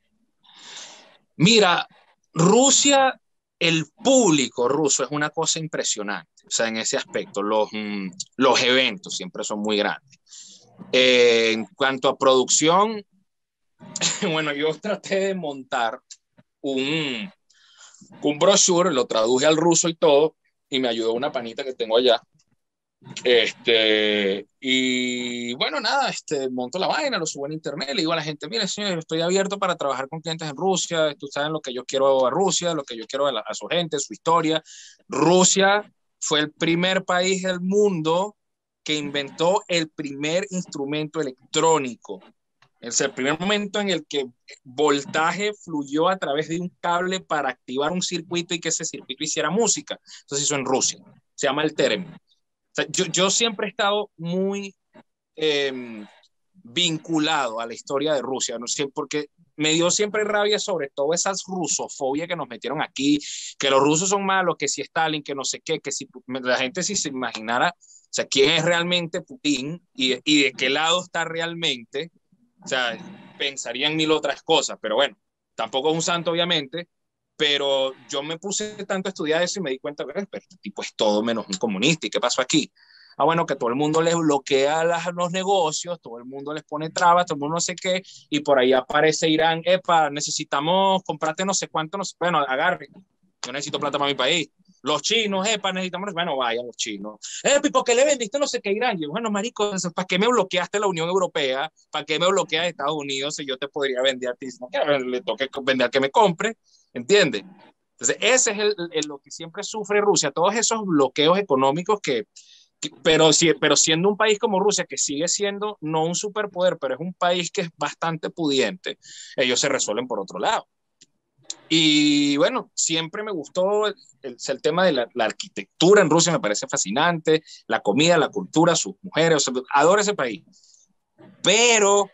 Mira, Rusia, el público ruso es una cosa impresionante. O sea, en ese aspecto, los, mm, los eventos siempre son muy grandes. Eh, en cuanto a producción, bueno, yo traté de montar un, un brochure, lo traduje al ruso y todo, y me ayudó una panita que tengo allá. Este, y bueno, nada, este, monto la vaina, lo subo en internet, le digo a la gente, mire, señor, estoy abierto para trabajar con clientes en Rusia, tú sabes lo que yo quiero a Rusia, lo que yo quiero a, la, a su gente, su historia. Rusia fue el primer país del mundo que inventó el primer instrumento electrónico. Es el primer momento en el que voltaje fluyó a través de un cable para activar un circuito y que ese circuito hiciera música. Entonces hizo en Rusia. Se llama el Theremin. O sea, yo, yo siempre he estado muy eh, vinculado a la historia de Rusia, no sé, porque me dio siempre rabia sobre todo esas rusofobia que nos metieron aquí, que los rusos son malos, que si Stalin, que no sé qué, que si la gente si se imaginara, o sea, quién es realmente Putin y, y de qué lado está realmente, o sea, pensarían mil otras cosas, pero bueno, tampoco es un santo obviamente, pero yo me puse tanto a estudiar eso y me di cuenta que este tipo es todo menos un comunista. ¿Y qué pasó aquí? Ah, bueno, que todo el mundo les bloquea las, los negocios, todo el mundo les pone trabas, todo el mundo no sé qué, y por ahí aparece Irán, epa, necesitamos comprarte no sé cuánto, no sé, bueno, agarre, yo necesito plata para mi país. Los chinos, epa, necesitamos, bueno, vayan los chinos. Epa, ¿y por qué le vendiste no sé qué a Irán? Yo, bueno, marico, ¿para qué me bloqueaste la Unión Europea? ¿Para qué me bloqueas Estados Unidos si yo te podría vender a ti? No, que le toque vender a que me compre, ¿entiendes? Entonces, ese es el, el, lo que siempre sufre Rusia, todos esos bloqueos económicos que, que pero, si, pero siendo un país como Rusia, que sigue siendo no un superpoder, pero es un país que es bastante pudiente, ellos se resuelven por otro lado. Y bueno, siempre me gustó el, el, el tema de la, la arquitectura en Rusia, me parece fascinante, la comida, la cultura, sus mujeres, o sea, adoro ese país. Pero...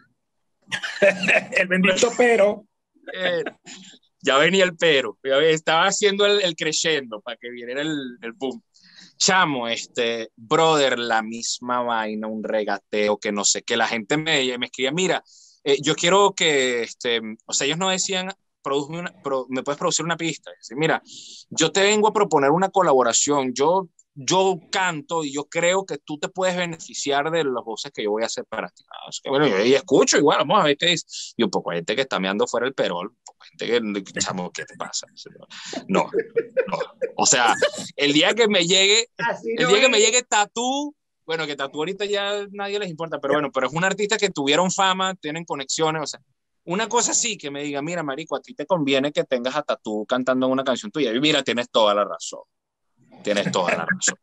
el bendito pero... Eh, ya venía el pero, ya estaba haciendo el, el crescendo para que viniera el, el boom. Chamo, este, brother, la misma vaina, un regateo que no sé qué, la gente me, me escribía, mira, eh, yo quiero que, este, o sea, ellos no decían, una, pro, me puedes producir una pista, decir, mira, yo te vengo a proponer una colaboración, yo, yo canto y yo creo que tú te puedes beneficiar de las voces que yo voy a hacer para ti. Ah, es que, bueno, yo y escucho igual, vamos a ver qué dice. Y un poco hay gente que está meando fuera el perol, un poco hay gente que, chamo, ¿qué te pasa? No, no, o sea, el día que me llegue, Así el no día es. que me llegue Tatú, bueno, que Tatú ahorita ya nadie les importa, pero bueno, pero es un artista que tuvieron fama, tienen conexiones, o sea, una cosa así que me diga, mira, marico, a ti te conviene que tengas a Tatú cantando una canción tuya. Y mira, tienes toda la razón. Tienes toda la razón.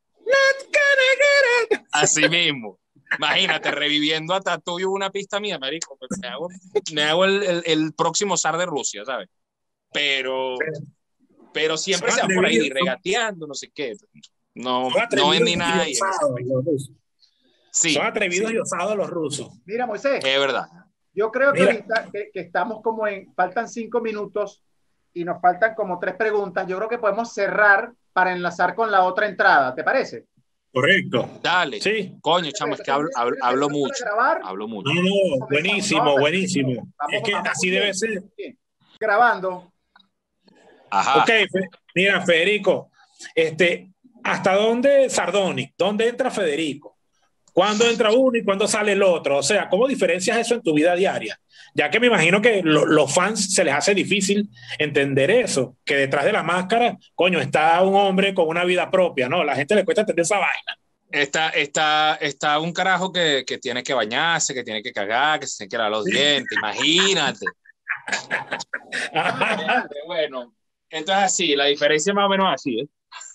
Así mismo. Imagínate, reviviendo a Tatú y una pista mía, marico. Pues me hago, me hago el, el, el próximo zar de Rusia, ¿sabes? Pero, pero siempre se va por ahí regateando, no sé qué. No, no vendí nada. Y sí, son atrevidos sí. y osados los rusos. Mira, Moisés. Es verdad. Yo creo que ahorita que, que estamos como en, faltan cinco minutos y nos faltan como tres preguntas. Yo creo que podemos cerrar para enlazar con la otra entrada, ¿te parece? Correcto. Dale. Sí. Coño, chamo, es que hablo, hablo, hablo mucho. Hablo mucho. No, no, buenísimo, buenísimo. Vamos, es que vamos, así debe ser. Grabando. Ajá. Ok, mira, Federico, este, ¿hasta dónde Sardonic? ¿Dónde entra Federico? ¿Cuándo entra uno y cuándo sale el otro? O sea, ¿cómo diferencias eso en tu vida diaria? Ya que me imagino que lo, los fans se les hace difícil entender eso, que detrás de la máscara, coño, está un hombre con una vida propia, ¿no? A la gente le cuesta entender esa vaina. Está, está, está un carajo que, que tiene que bañarse, que tiene que cagar, que se tiene que lavar los dientes, imagínate. Bueno, entonces así, la diferencia más o menos así, ¿eh?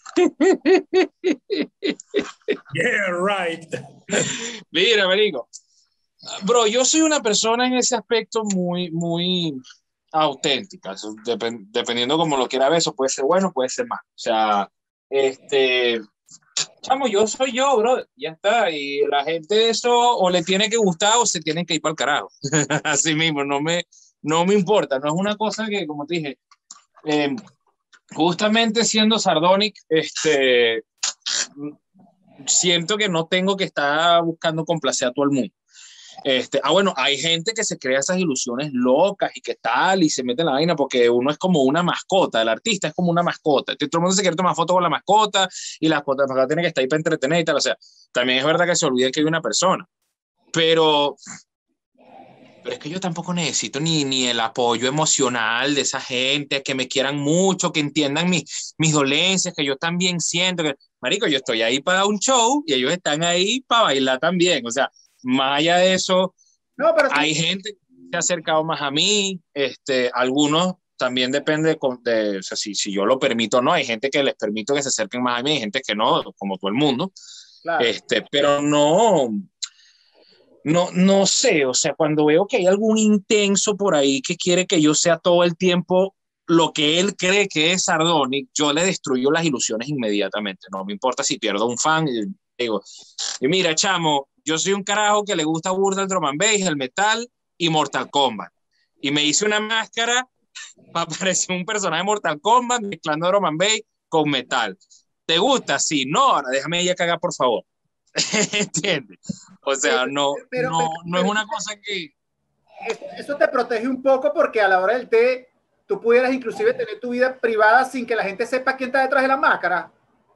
Yeah, right. Mira, marico. Bro, yo soy una persona en ese aspecto muy, muy auténtica. Dep- dependiendo como lo quiera ver, eso puede ser bueno, puede ser malo. O sea, este, chamo, yo soy yo, bro. Ya está. Y la gente eso o le tiene que gustar o se tienen que ir para el carajo. Así mismo, no me, no me importa. No es una cosa que, como te dije, eh, justamente siendo Sardonic, este, siento que no tengo que estar buscando complacer a todo el mundo. Este, ah, bueno, hay gente que se crea esas ilusiones locas y que tal, y se mete en la vaina porque uno es como una mascota, el artista es como una mascota. Entonces, todo el mundo se quiere tomar fotos con la mascota y la mascota tiene que estar ahí para entretener y tal. O sea, también es verdad que se olvida que hay una persona, pero, Pero es que yo tampoco necesito ni, ni el apoyo emocional de esa gente, que me quieran mucho, que entiendan mis, mis dolencias, que yo también siento que, marico, yo estoy ahí para un show y ellos están ahí para bailar también. O sea, más allá de eso, no, pero hay sí. gente que se ha acercado más a mí, este, algunos también depende de, de o sea, si, si yo lo permito o no. Hay gente que les permito que se acerquen más a mí, hay gente que no, como todo el mundo. Claro. Este, pero no, no, no sé, o sea, cuando veo que hay algún intenso por ahí que quiere que yo sea todo el tiempo lo que él cree que es Sardonic, yo le destruyo las ilusiones inmediatamente. No me importa si pierdo un fan. Y digo, y mira, chamo, yo soy un carajo que le gusta burda el drum and bass, el metal y Mortal Kombat. Y me hice una máscara para parecer un personaje de Mortal Kombat mezclando drum and bass con metal. ¿Te gusta? Sí. No, ahora déjame ella cagar, por favor. ¿Entiendes? O sea, no, pero, no, pero, no pero, es una cosa que... Eso te protege un poco porque a la hora del té tú pudieras inclusive tener tu vida privada sin que la gente sepa quién está detrás de la máscara.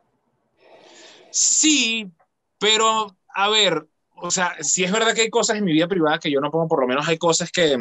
Sí, pero a ver, o sea, sí es verdad que hay cosas en mi vida privada que yo no pongo, por lo menos hay cosas que...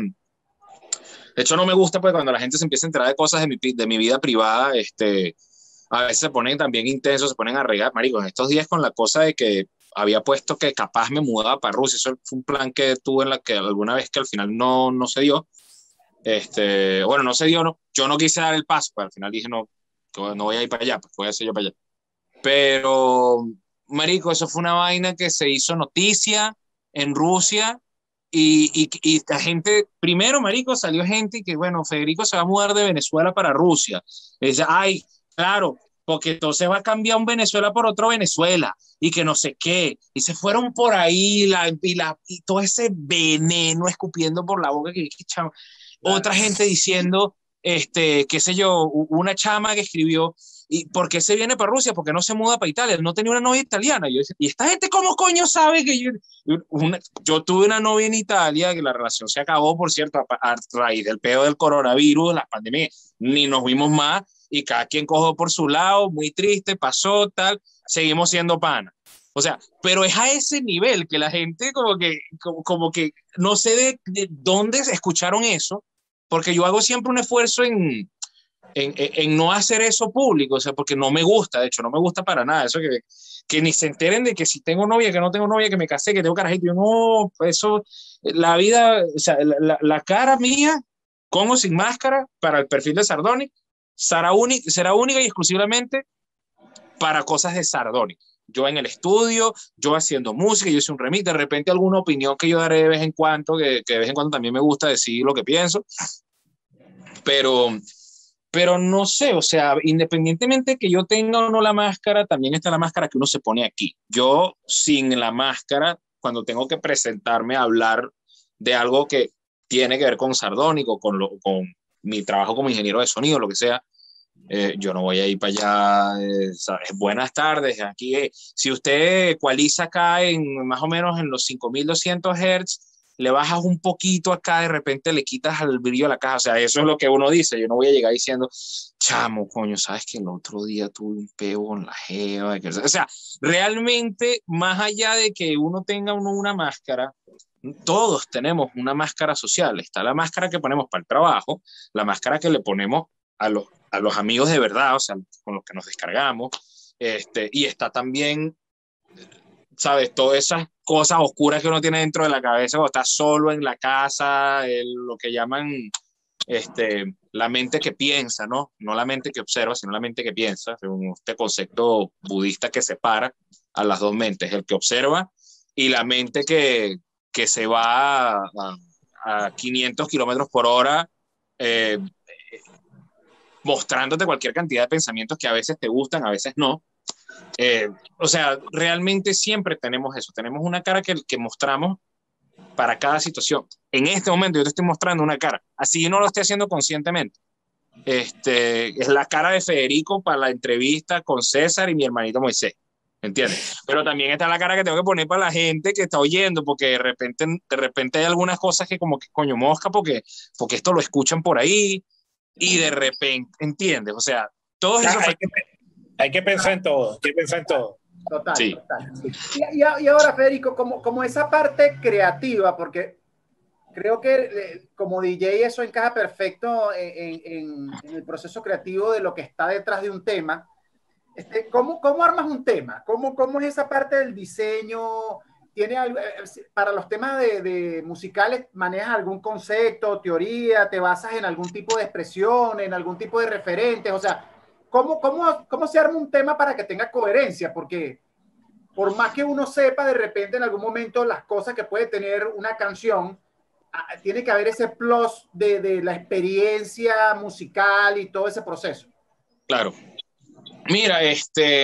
De hecho, no me gusta pues cuando la gente se empieza a enterar de cosas de mi, de mi vida privada, este, a veces se ponen también intensos, se ponen a regar, marico, en estos días con la cosa de que había puesto que capaz me mudaba para Rusia, eso fue un plan que tuve en la que alguna vez que al final no, no se dio, este, bueno, no se dio, no, yo no quise dar el paso, pues al final dije, no, no voy a ir para allá, pues voy a hacer yo para allá. Pero, marico, eso fue una vaina que se hizo noticia en Rusia. Y, y, y la gente, primero, marico, salió gente que, bueno, Federico se va a mudar de Venezuela para Rusia. Y dice, ay, claro, porque entonces va a cambiar un Venezuela por otro Venezuela, y que no sé qué. Y se fueron por ahí, la, y, la, y todo ese veneno escupiendo por la boca. Que, que chamo. Otra gente diciendo, este, qué sé yo, una chama que escribió, ¿y por qué se viene para Rusia? ¿Por qué no se muda para Italia? No tenía una novia italiana. Y, yo, ¿y esta gente cómo coño sabe que yo... Una, yo tuve una novia en Italia, que la relación se acabó, por cierto, a, a raíz del pedo del coronavirus, la pandemia, ni nos vimos más, y cada quien cogió por su lado, muy triste, pasó, tal, seguimos siendo panas. O sea, pero es a ese nivel que la gente como que, como, como que no sé de, de dónde escucharon eso, porque yo hago siempre un esfuerzo en... En, en, en no hacer eso público, o sea, porque no me gusta, de hecho, no me gusta para nada, eso que, que ni se enteren de que si tengo novia, que no tengo novia, que me casé, que tengo carajito, yo no, eso, la vida, o sea, la, la cara mía, con o sin máscara, para el perfil de Sardonic, será, será única y exclusivamente para cosas de Sardonic. Yo en el estudio, yo haciendo música, yo hice un remix, de repente alguna opinión que yo daré de vez en cuando, que, que de vez en cuando también me gusta decir lo que pienso, pero... Pero no sé, o sea, independientemente que yo tenga o no la máscara, también está la máscara que uno se pone aquí. Yo sin la máscara, cuando tengo que presentarme a hablar de algo que tiene que ver con Sardónico, con, lo, con mi trabajo como ingeniero de sonido, lo que sea, eh, yo no voy a ir para allá. Eh, ¿sabes? Buenas tardes, aquí. Eh. Si usted ecualiza acá en más o menos en los cinco mil doscientos hertz, le bajas un poquito acá, de repente le quitas el brillo a la caja, o sea, eso es lo que uno dice, yo no voy a llegar diciendo, chamo, coño, sabes que el otro día tuve un peo con la jeva, o sea, realmente, más allá de que uno tenga uno una máscara, todos tenemos una máscara social, está la máscara que ponemos para el trabajo, la máscara que le ponemos a los, a los amigos de verdad, o sea, con los que nos descargamos, este, y está también... ¿sabes? Todas esas cosas oscuras que uno tiene dentro de la cabeza cuando está solo en la casa, el, lo que llaman este, la mente que piensa, ¿no? No la mente que observa, sino la mente que piensa, según este concepto budista que separa a las dos mentes, el que observa y la mente que, que se va a, a, a quinientos kilómetros por hora, eh, mostrándote cualquier cantidad de pensamientos que a veces te gustan, a veces no. Eh, o sea, realmente siempre tenemos eso, tenemos una cara que, que mostramos para cada situación. En este momento yo te estoy mostrando una cara, así yo no lo estoy haciendo conscientemente. Este, es la cara de Federico para la entrevista con César y mi hermanito Moisés, ¿entiendes? Pero también está la cara que tengo que poner para la gente que está oyendo, porque de repente, de repente hay algunas cosas que como que coño mosca, porque, porque esto lo escuchan por ahí y de repente, ¿entiendes? O sea, todos esos... Hay que, hay que pensar en todo, hay que pensar en todo. Total, sí. total. Sí. Y, y, y ahora, Federico, como, como esa parte creativa, porque creo que eh, como D J eso encaja perfecto en, en, en el proceso creativo de lo que está detrás de un tema. Este, ¿cómo, ¿Cómo armas un tema? ¿Cómo, ¿Cómo es esa parte del diseño? ¿Tiene algo, para los temas de, de musicales, manejas algún concepto, teoría, te basas en algún tipo de expresión, en algún tipo de referentes? O sea, ¿cómo, cómo, ¿cómo se arma un tema para que tenga coherencia? Porque por más que uno sepa de repente en algún momento las cosas que puede tener una canción, tiene que haber ese plus de, de la experiencia musical y todo ese proceso. Claro. Mira, este,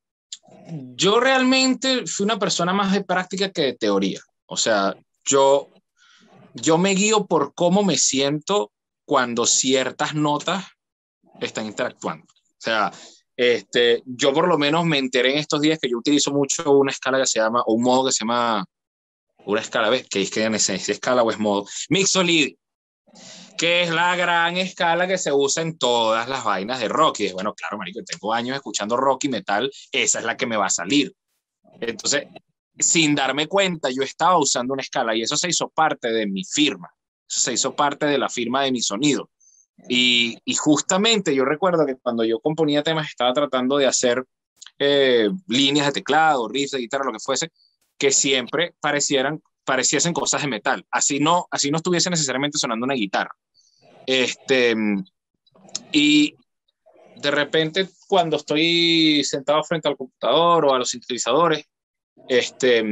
yo realmente fui una persona más de práctica que de teoría. O sea, yo, yo me guío por cómo me siento cuando ciertas notas están interactuando. O sea, este, yo por lo menos me enteré en estos días que yo utilizo mucho una escala que se llama, o un modo que se llama, una escala, ¿ves? Que es que en esa escala o es modo Mixolydian, que es la gran escala que se usa en todas las vainas de rock. Y es, bueno, claro, marico, tengo años escuchando rock y metal, esa es la que me va a salir. Entonces, sin darme cuenta, yo estaba usando una escala y eso se hizo parte de mi firma, eso se hizo parte de la firma de mi sonido. Y, y justamente yo recuerdo que cuando yo componía temas estaba tratando de hacer eh, líneas de teclado, riffs de guitarra, lo que fuese, que siempre parecieran, pareciesen cosas de metal, así no, así no estuviese necesariamente sonando una guitarra. Este, y de repente cuando estoy sentado frente al computador o a los sintetizadores, este,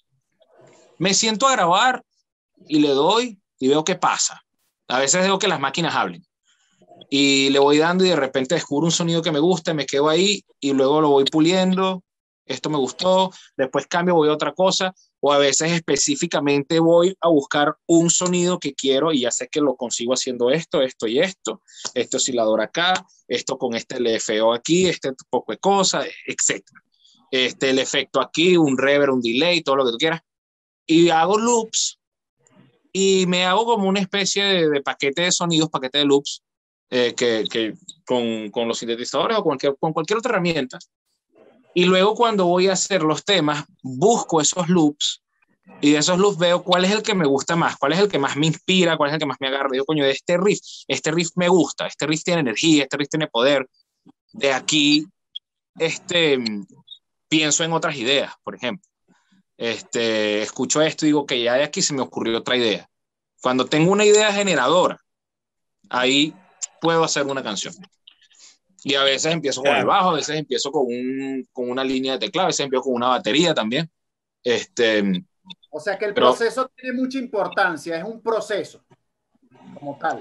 me siento a grabar y le doy y veo qué pasa. A veces dejo que las máquinas hablen y le voy dando y de repente descubro un sonido que me gusta, me quedo ahí y luego lo voy puliendo. Esto me gustó, después cambio, voy a otra cosa, o a veces específicamente voy a buscar un sonido que quiero y ya sé que lo consigo haciendo esto, esto y esto, este oscilador acá, esto con este L F O aquí, este poco de cosas, etcétera. Este, el efecto aquí, un reverb, un delay, todo lo que tú quieras. Y hago loops y me hago como una especie de, de paquete de sonidos, paquete de loops, eh, que, que con, con los sintetizadores o cualquier, con cualquier otra herramienta. Y luego cuando voy a hacer los temas, busco esos loops y de esos loops veo cuál es el que me gusta más, cuál es el que más me inspira, cuál es el que más me agarra. Digo, coño, de este riff, este riff me gusta, este riff tiene energía, este riff tiene poder. De aquí, este, pienso en otras ideas, por ejemplo. Este, escucho esto y digo que ya de aquí se me ocurrió otra idea. Cuando tengo una idea generadora, ahí puedo hacer una canción. Y a veces empiezo con el bajo, a veces empiezo con, un, con una línea de teclado, a veces empiezo con una batería también. Este, o sea que el pero, proceso tiene mucha importancia, es un proceso como tal.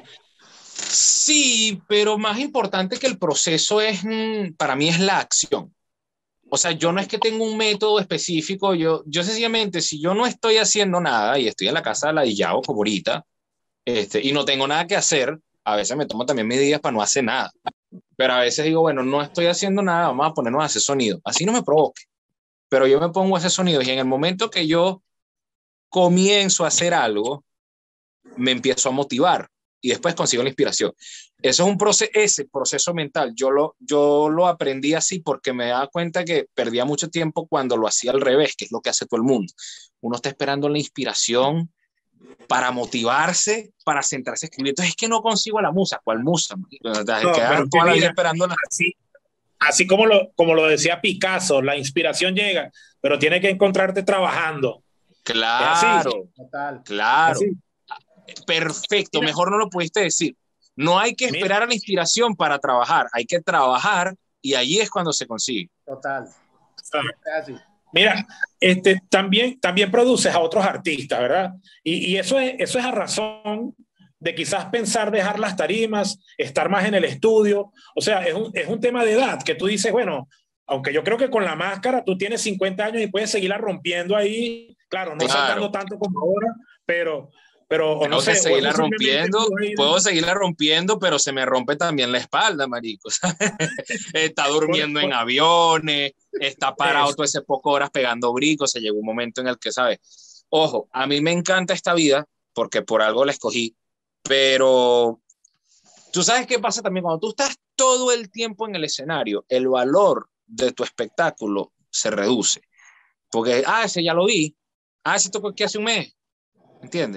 Sí, pero más importante que el proceso es, para mí, es la acción. O sea, yo no es que tenga un método específico, yo, yo sencillamente, si yo no estoy haciendo nada y estoy en la casa de ladillado como ahorita, este, y no tengo nada que hacer, a veces me tomo también medidas para no hacer nada. Pero a veces digo, bueno, no estoy haciendo nada, vamos a ponernos a hacer sonido. Así no me provoque. Pero yo me pongo a hacer sonido y en el momento que yo comienzo a hacer algo, me empiezo a motivar y después consigo la inspiración. Eso es un proceso, ese proceso mental. Yo lo, yo lo aprendí así porque me daba cuenta que perdía mucho tiempo cuando lo hacía al revés, que es lo que hace todo el mundo. Uno está esperando la inspiración para motivarse, para centrarse a escribir. Entonces es que no consigo la musa. ¿Cuál musa? No, quedar toda la vida esperando la... Así, así como, lo, como lo decía Picasso, la inspiración llega, pero tiene que encontrarte trabajando. Claro, Total. claro. Así. Perfecto, mira, mejor no lo pudiste decir. No hay que esperar mira. a la inspiración para trabajar, hay que trabajar y ahí es cuando se consigue. Total. Así. Mira, este, también, también produces a otros artistas, ¿verdad? Y, y eso, es, eso es a razón de quizás pensar dejar las tarimas, estar más en el estudio. O sea, es un, es un tema de edad que tú dices, bueno, aunque yo creo que con la máscara tú tienes cincuenta años y puedes seguirla rompiendo ahí, claro, no claro. sacando tanto como ahora, pero... Pero, o no sé, seguirla rompiendo, puedo seguirla rompiendo, pero se me rompe también la espalda, marico. Está durmiendo por, por, en aviones, está parado eso. todo ese poco horas pegando bricos, se llegó un momento en el que, ¿sabes? Ojo, a mí me encanta esta vida, porque por algo la escogí, pero tú sabes qué pasa también, cuando tú estás todo el tiempo en el escenario, el valor de tu espectáculo se reduce, porque, ah, ese ya lo vi, ah, ese tocó aquí hace un mes, ¿entiendes?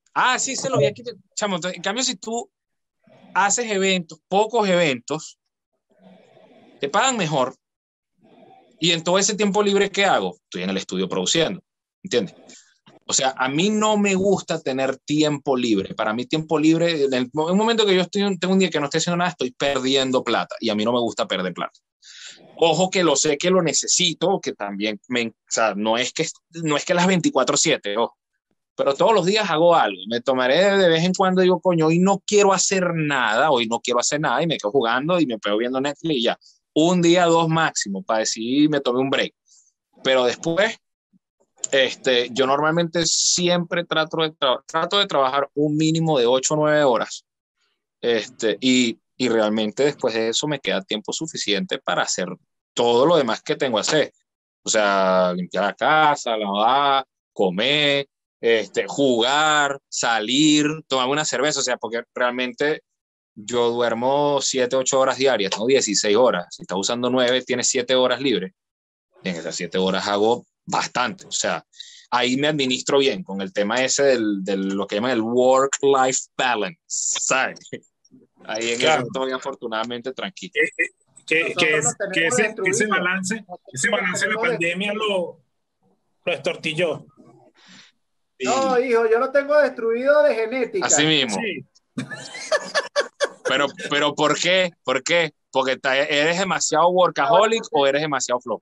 Ah, sí, se lo vi aquí. Chamo, entonces, en cambio, si tú haces eventos, pocos eventos, te pagan mejor. Y en todo ese tiempo libre que hago, estoy en el estudio produciendo. ¿Entiendes? O sea, a mí no me gusta tener tiempo libre. Para mí tiempo libre, en el momento que yo estoy, tengo un día que no estoy haciendo nada, estoy perdiendo plata. Y a mí no me gusta perder plata. Ojo que lo sé que lo necesito, que también, me, o sea, no es que, no es que las veinticuatro siete, ojo, pero todos los días hago algo. Me tomaré de vez en cuando, digo, coño, hoy no quiero hacer nada, hoy no quiero hacer nada y me quedo jugando y me quedo viendo Netflix y ya. Un día, dos máximo, para decir, me tomé un break. Pero después, este, yo normalmente siempre trato de, tra trato de trabajar un mínimo de ocho o nueve horas. Este, y, y realmente después de eso me queda tiempo suficiente para hacer todo lo demás que tengo que hacer. O sea, limpiar la casa, lavar, comer, este, jugar, salir, tomar una cerveza. O sea, porque realmente yo duermo siete, ocho horas diarias, tengo dieciséis horas. Si estás usando nueve, tienes siete horas libres. En esas siete horas hago bastante. O sea, ahí me administro bien con el tema ese del, del lo que llaman el work-life balance, ¿sabes? Ahí en Claro. eso estoy afortunadamente tranquilo. Que, que, es, que ese, que ese balance, ese balance en la pandemia lo, lo estortilló. No, hijo, yo lo tengo destruido de genética. Así mismo. Sí. Pero, pero ¿por qué? ¿Por qué? Porque eres demasiado workaholic o eres demasiado flojo.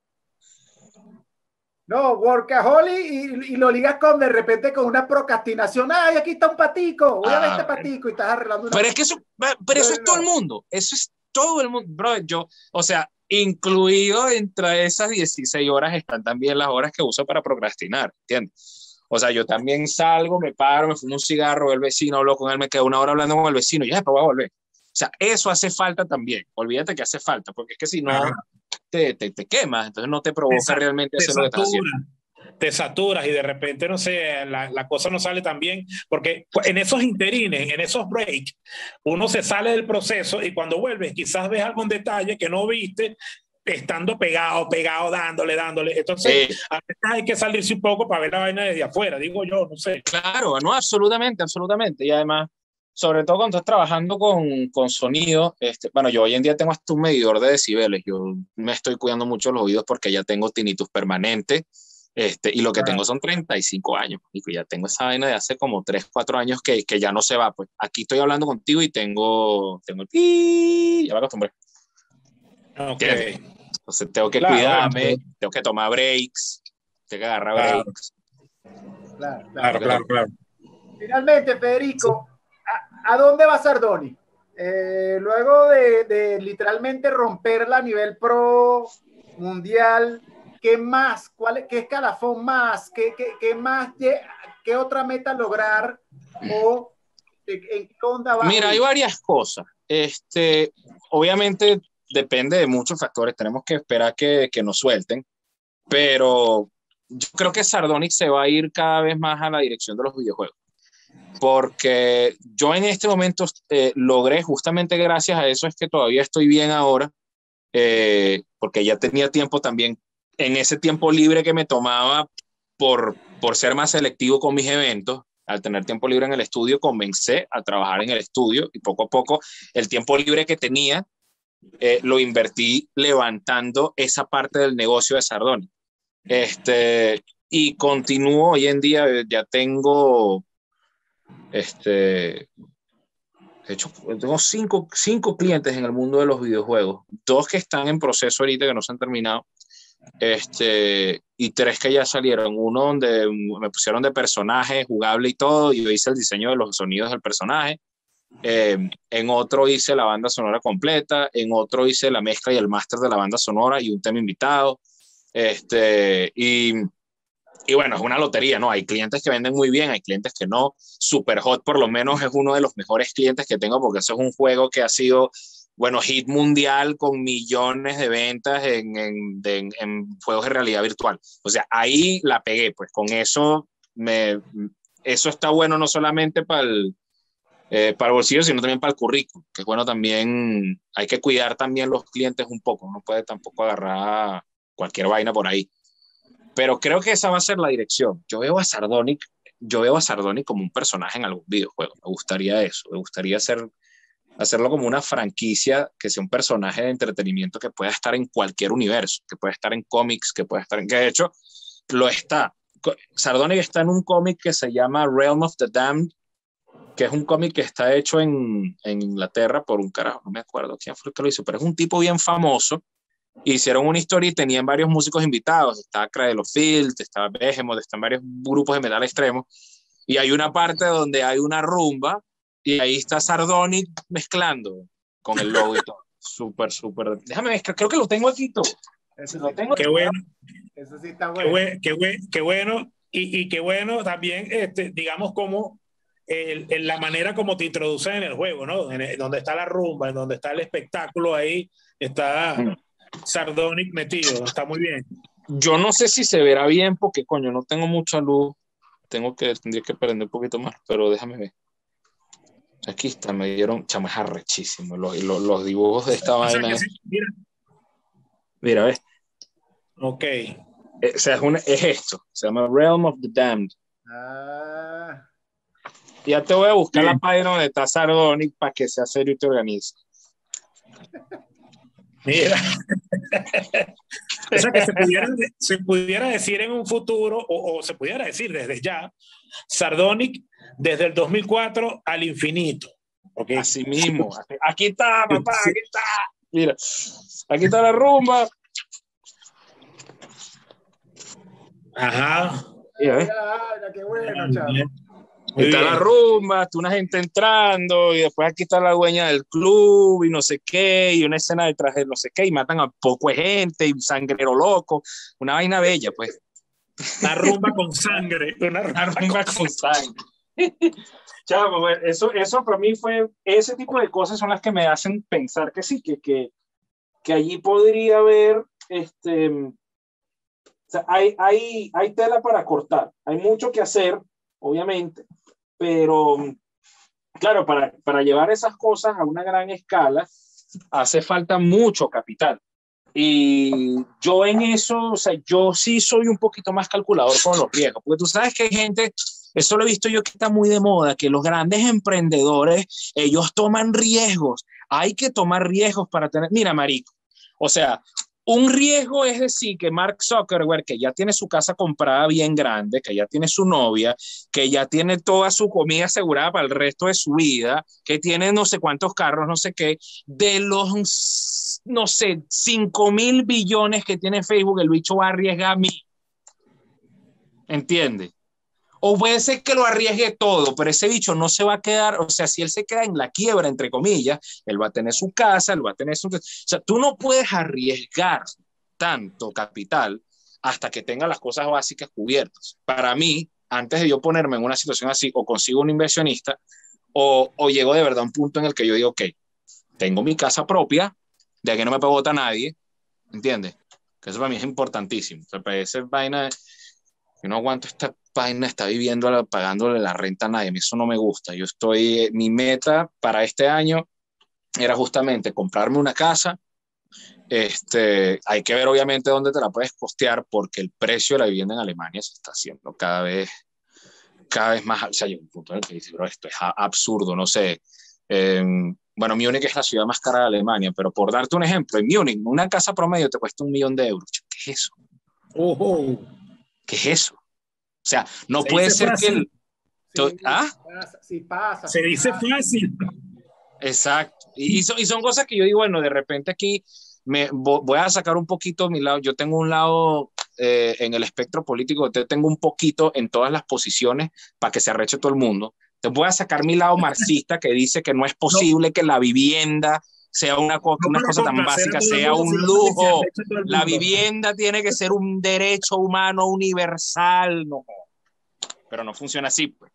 No, workaholic y, y lo ligas con de repente con una procrastinación. Ay, aquí está un patico, voy ah, a ver este patico y estás arreglando una. Pero es que eso, pero eso es todo el mundo. Eso es todo el mundo. Bro, yo, o sea, incluido entre esas dieciséis horas están también las horas que uso para procrastinar, ¿entiendes? O sea, yo también salgo, me paro, me fumo un cigarro, veo al vecino, hablo con él, me quedo una hora hablando con el vecino y ya, después voy a volver. O sea, eso hace falta también. Olvídate que hace falta, porque es que si no, te, te, te quemas, entonces no te provoca te realmente hacer lo que estás haciendo. Te saturas y de repente, no sé, la, la cosa no sale tan bien, porque en esos interines, en esos breaks, uno se sale del proceso y cuando vuelves quizás ves algún detalle que no viste, estando pegado, pegado, dándole, dándole. Entonces, sí. A veces hay que salirse un poco para ver la vaina desde afuera, digo yo, no sé. Claro, no, absolutamente, absolutamente. Y además, sobre todo cuando estás trabajando con, con sonido, este, bueno, yo hoy en día tengo hasta un medidor de decibeles, yo me estoy cuidando mucho los oídos porque ya tengo tinnitus permanente, este, y lo que ah. tengo son treinta y cinco años, y ya tengo esa vaina de hace como tres, cuatro años que, que ya no se va, pues aquí estoy hablando contigo y tengo, tengo el pi, ya me acostumbré. Ok. Entonces tengo que claro, cuidarme, bueno. tengo que tomar breaks, tengo que agarrar claro. breaks. Claro, claro, claro, claro. Finalmente, Federico, ¿a, a dónde va Sardoni? Eh, luego de, de literalmente romperla a nivel pro mundial, ¿qué más? ¿Cuál, ¿Qué escalafón más? ¿Qué, qué, qué más? ¿Qué otra meta lograr? ¿O en qué onda va? Mira, hay varias cosas. Este, obviamente depende de muchos factores. Tenemos que esperar que, que nos suelten. Pero yo creo que Sardonic se va a ir cada vez más a la dirección de los videojuegos. Porque yo en este momento eh, logré, justamente gracias a eso es que todavía estoy bien ahora, eh, porque ya tenía tiempo también, en ese tiempo libre que me tomaba por, por ser más selectivo con mis eventos, al tener tiempo libre en el estudio, comencé a trabajar en el estudio y poco a poco el tiempo libre que tenía eh, lo invertí levantando esa parte del negocio de Sardonic. Este, y continúo hoy en día, ya tengo... Este, de hecho, tengo cinco, cinco clientes en el mundo de los videojuegos, dos que están en proceso ahorita que no se han terminado, este, y tres que ya salieron. Uno donde me pusieron de personaje jugable y todo, y yo hice el diseño de los sonidos del personaje. Eh, en otro hice la banda sonora completa, en otro hice la mezcla y el máster de la banda sonora y un tema invitado. Este, y Y bueno, es una lotería, ¿no? Hay clientes que venden muy bien, hay clientes que no. Superhot, por lo menos, es uno de los mejores clientes que tengo porque eso es un juego que ha sido, bueno, hit mundial con millones de ventas en, en, de, en juegos de realidad virtual. O sea, ahí la pegué, pues con eso, me, eso está bueno no solamente para el, eh, para el bolsillo, sino también para el currículum, que es bueno también, hay que cuidar también los clientes un poco, no puede tampoco agarrar cualquier vaina por ahí. Pero creo que esa va a ser la dirección. Yo veo a Sardonic yo veo a Sardonic como un personaje en algún videojuego. Me gustaría eso, me gustaría hacer, hacerlo como una franquicia, que sea un personaje de entretenimiento que pueda estar en cualquier universo, que pueda estar en cómics, que pueda estar en... Que de hecho, lo está. Sardonic está en un cómic que se llama Realm of the Damned, que es un cómic que está hecho en, en Inglaterra por un carajo, no me acuerdo quién fue el que lo hizo, pero es un tipo bien famoso. Hicieron una historia y tenían varios músicos invitados. Estaba Cradle of Filth, estaba Behemoth, están varios grupos de metal extremo. Y hay una parte donde hay una rumba y ahí está Sardonic mezclando con el logo y todo. Súper, súper. Déjame ver, creo que lo tengo aquí todo. Eso lo sí, tengo. Qué bueno. Eso sí está Qué bueno. bueno, qué bueno, qué bueno. Y, y qué bueno también, este, digamos, como el, el, la manera como te introducen en el juego, ¿no? En el, donde está la rumba, en donde está el espectáculo, ahí está mm. Sardonic metido. Está muy bien. Yo no sé si se verá bien porque, coño, no tengo mucha luz. Tengo que, tendría que prender un poquito más, pero déjame ver. Aquí está, me dieron, chamo, es arrechísimo. Los, los, los dibujos de esta o vaina. Sea, sí, mira. Mira, ¿ves? Ok. Eh, o sea, es, una, es esto. Se llama Realm of the Damned. Ah. Ya te voy a buscar sí. la página donde está Sardonic para que sea serio y te organice. Mira. O sea, que se pudiera, se pudiera decir en un futuro, o, o se pudiera decir desde ya, Sardonic desde el dos mil cuatro al infinito. ¿Okay? Así mismo. Aquí está, papá, aquí está. Mira, aquí está la rumba. Ajá. Mira, mira, qué bueno, chavo. Aquí está la rumba, está una gente entrando y después aquí está la dueña del club y no sé qué, y una escena detrás de no sé qué, y matan a poco de gente y sangrero loco, una vaina bella, pues. Una rumba con sangre. Una rumba, una rumba con, con sangre. Chavo, eso, eso para mí fue, ese tipo de cosas son las que me hacen pensar que sí, que, que, que allí podría haber, este, o sea, hay, hay, hay tela para cortar, hay mucho que hacer, obviamente, pero claro, para, para llevar esas cosas a una gran escala hace falta mucho capital. Y yo en eso, o sea, yo sí soy un poquito más calculador con los riesgos, porque tú sabes que hay gente, eso lo he visto yo que está muy de moda, que los grandes emprendedores, ellos toman riesgos, hay que tomar riesgos para tener, mira, marico, o sea, un riesgo es decir que Mark Zuckerberg, que ya tiene su casa comprada bien grande, que ya tiene su novia, que ya tiene toda su comida asegurada para el resto de su vida, que tiene no sé cuántos carros, no sé qué, de los, no sé, cinco mil billones que tiene Facebook, el bicho va a arriesgar a mí. ¿Entiendes? O puede ser que lo arriesgue todo, pero ese bicho no se va a quedar, o sea, si él se queda en la quiebra, entre comillas, él va a tener su casa, él va a tener su... O sea, tú no puedes arriesgar tanto capital hasta que tenga las cosas básicas cubiertas. Para mí, antes de yo ponerme en una situación así, o consigo un inversionista, o, o llego de verdad a un punto en el que yo digo, ok, tengo mi casa propia, de aquí no me puede botar nadie, ¿entiendes? Que eso para mí es importantísimo. O sea, para esa vaina... Yo no aguanto esta vaina, está viviendo pagándole la renta a nadie, a mí eso no me gusta. Yo estoy, mi meta para este año era justamente comprarme una casa. Este, hay que ver obviamente dónde te la puedes costear porque el precio de la vivienda en Alemania se está haciendo cada vez, cada vez más, o sea, llega un punto en el que dices, bro, esto es absurdo, no sé. Eh, bueno, Múnich es la ciudad más cara de Alemania, pero por darte un ejemplo, en Múnich una casa promedio te cuesta un millón de euros. ¿Qué es eso? Uh -huh. ¿Qué es eso? O sea, no se puede ser fácil. que el... Sí, ¿Ah? pasa, sí pasa. Se dice pasa. fácil. Exacto. Y, y, son, y son cosas que yo digo, bueno, de repente aquí me voy a sacar un poquito mi lado. Yo tengo un lado eh, en el espectro político, yo tengo un poquito en todas las posiciones para que se arreche todo el mundo. Te voy a sacar mi lado marxista que dice que no es posible no. que la vivienda sea una, co no una cosa tan básica, sea un lujo. La vivienda tiene que ser un derecho humano universal. No. Pero no funciona así, pues.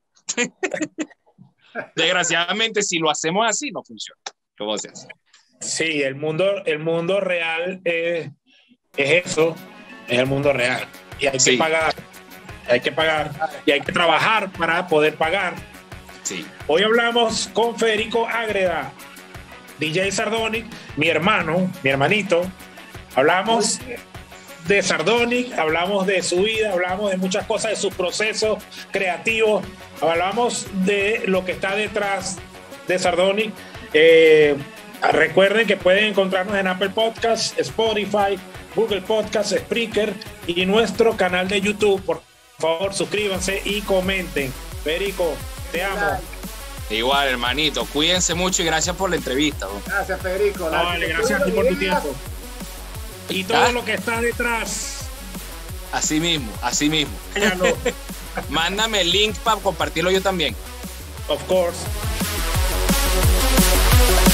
Desgraciadamente, si lo hacemos así, no funciona. ¿Cómo se hace? Sí, el mundo, el mundo real es, es eso, es el mundo real. Y hay sí. que pagar, hay que pagar, y hay que trabajar para poder pagar. Sí. Hoy hablamos con Federico Ágreda, D J Sardonic, mi hermano, mi hermanito. Hablamos de Sardonic, hablamos de su vida, hablamos de muchas cosas, de sus procesos creativos, hablamos de lo que está detrás de Sardonic. Eh, recuerden que pueden encontrarnos en Apple Podcasts, Spotify, Google Podcasts, Spreaker y nuestro canal de YouTube. Por favor, suscríbanse y comenten. Federico, te amo. Igual, hermanito, cuídense mucho y gracias por la entrevista. Bro. Gracias, Federico. No, vale, gracias a ti por tu tiempo. Y todo ¿Ah? lo que está detrás. Así mismo, así mismo. Mándame el link para compartirlo yo también. Of course.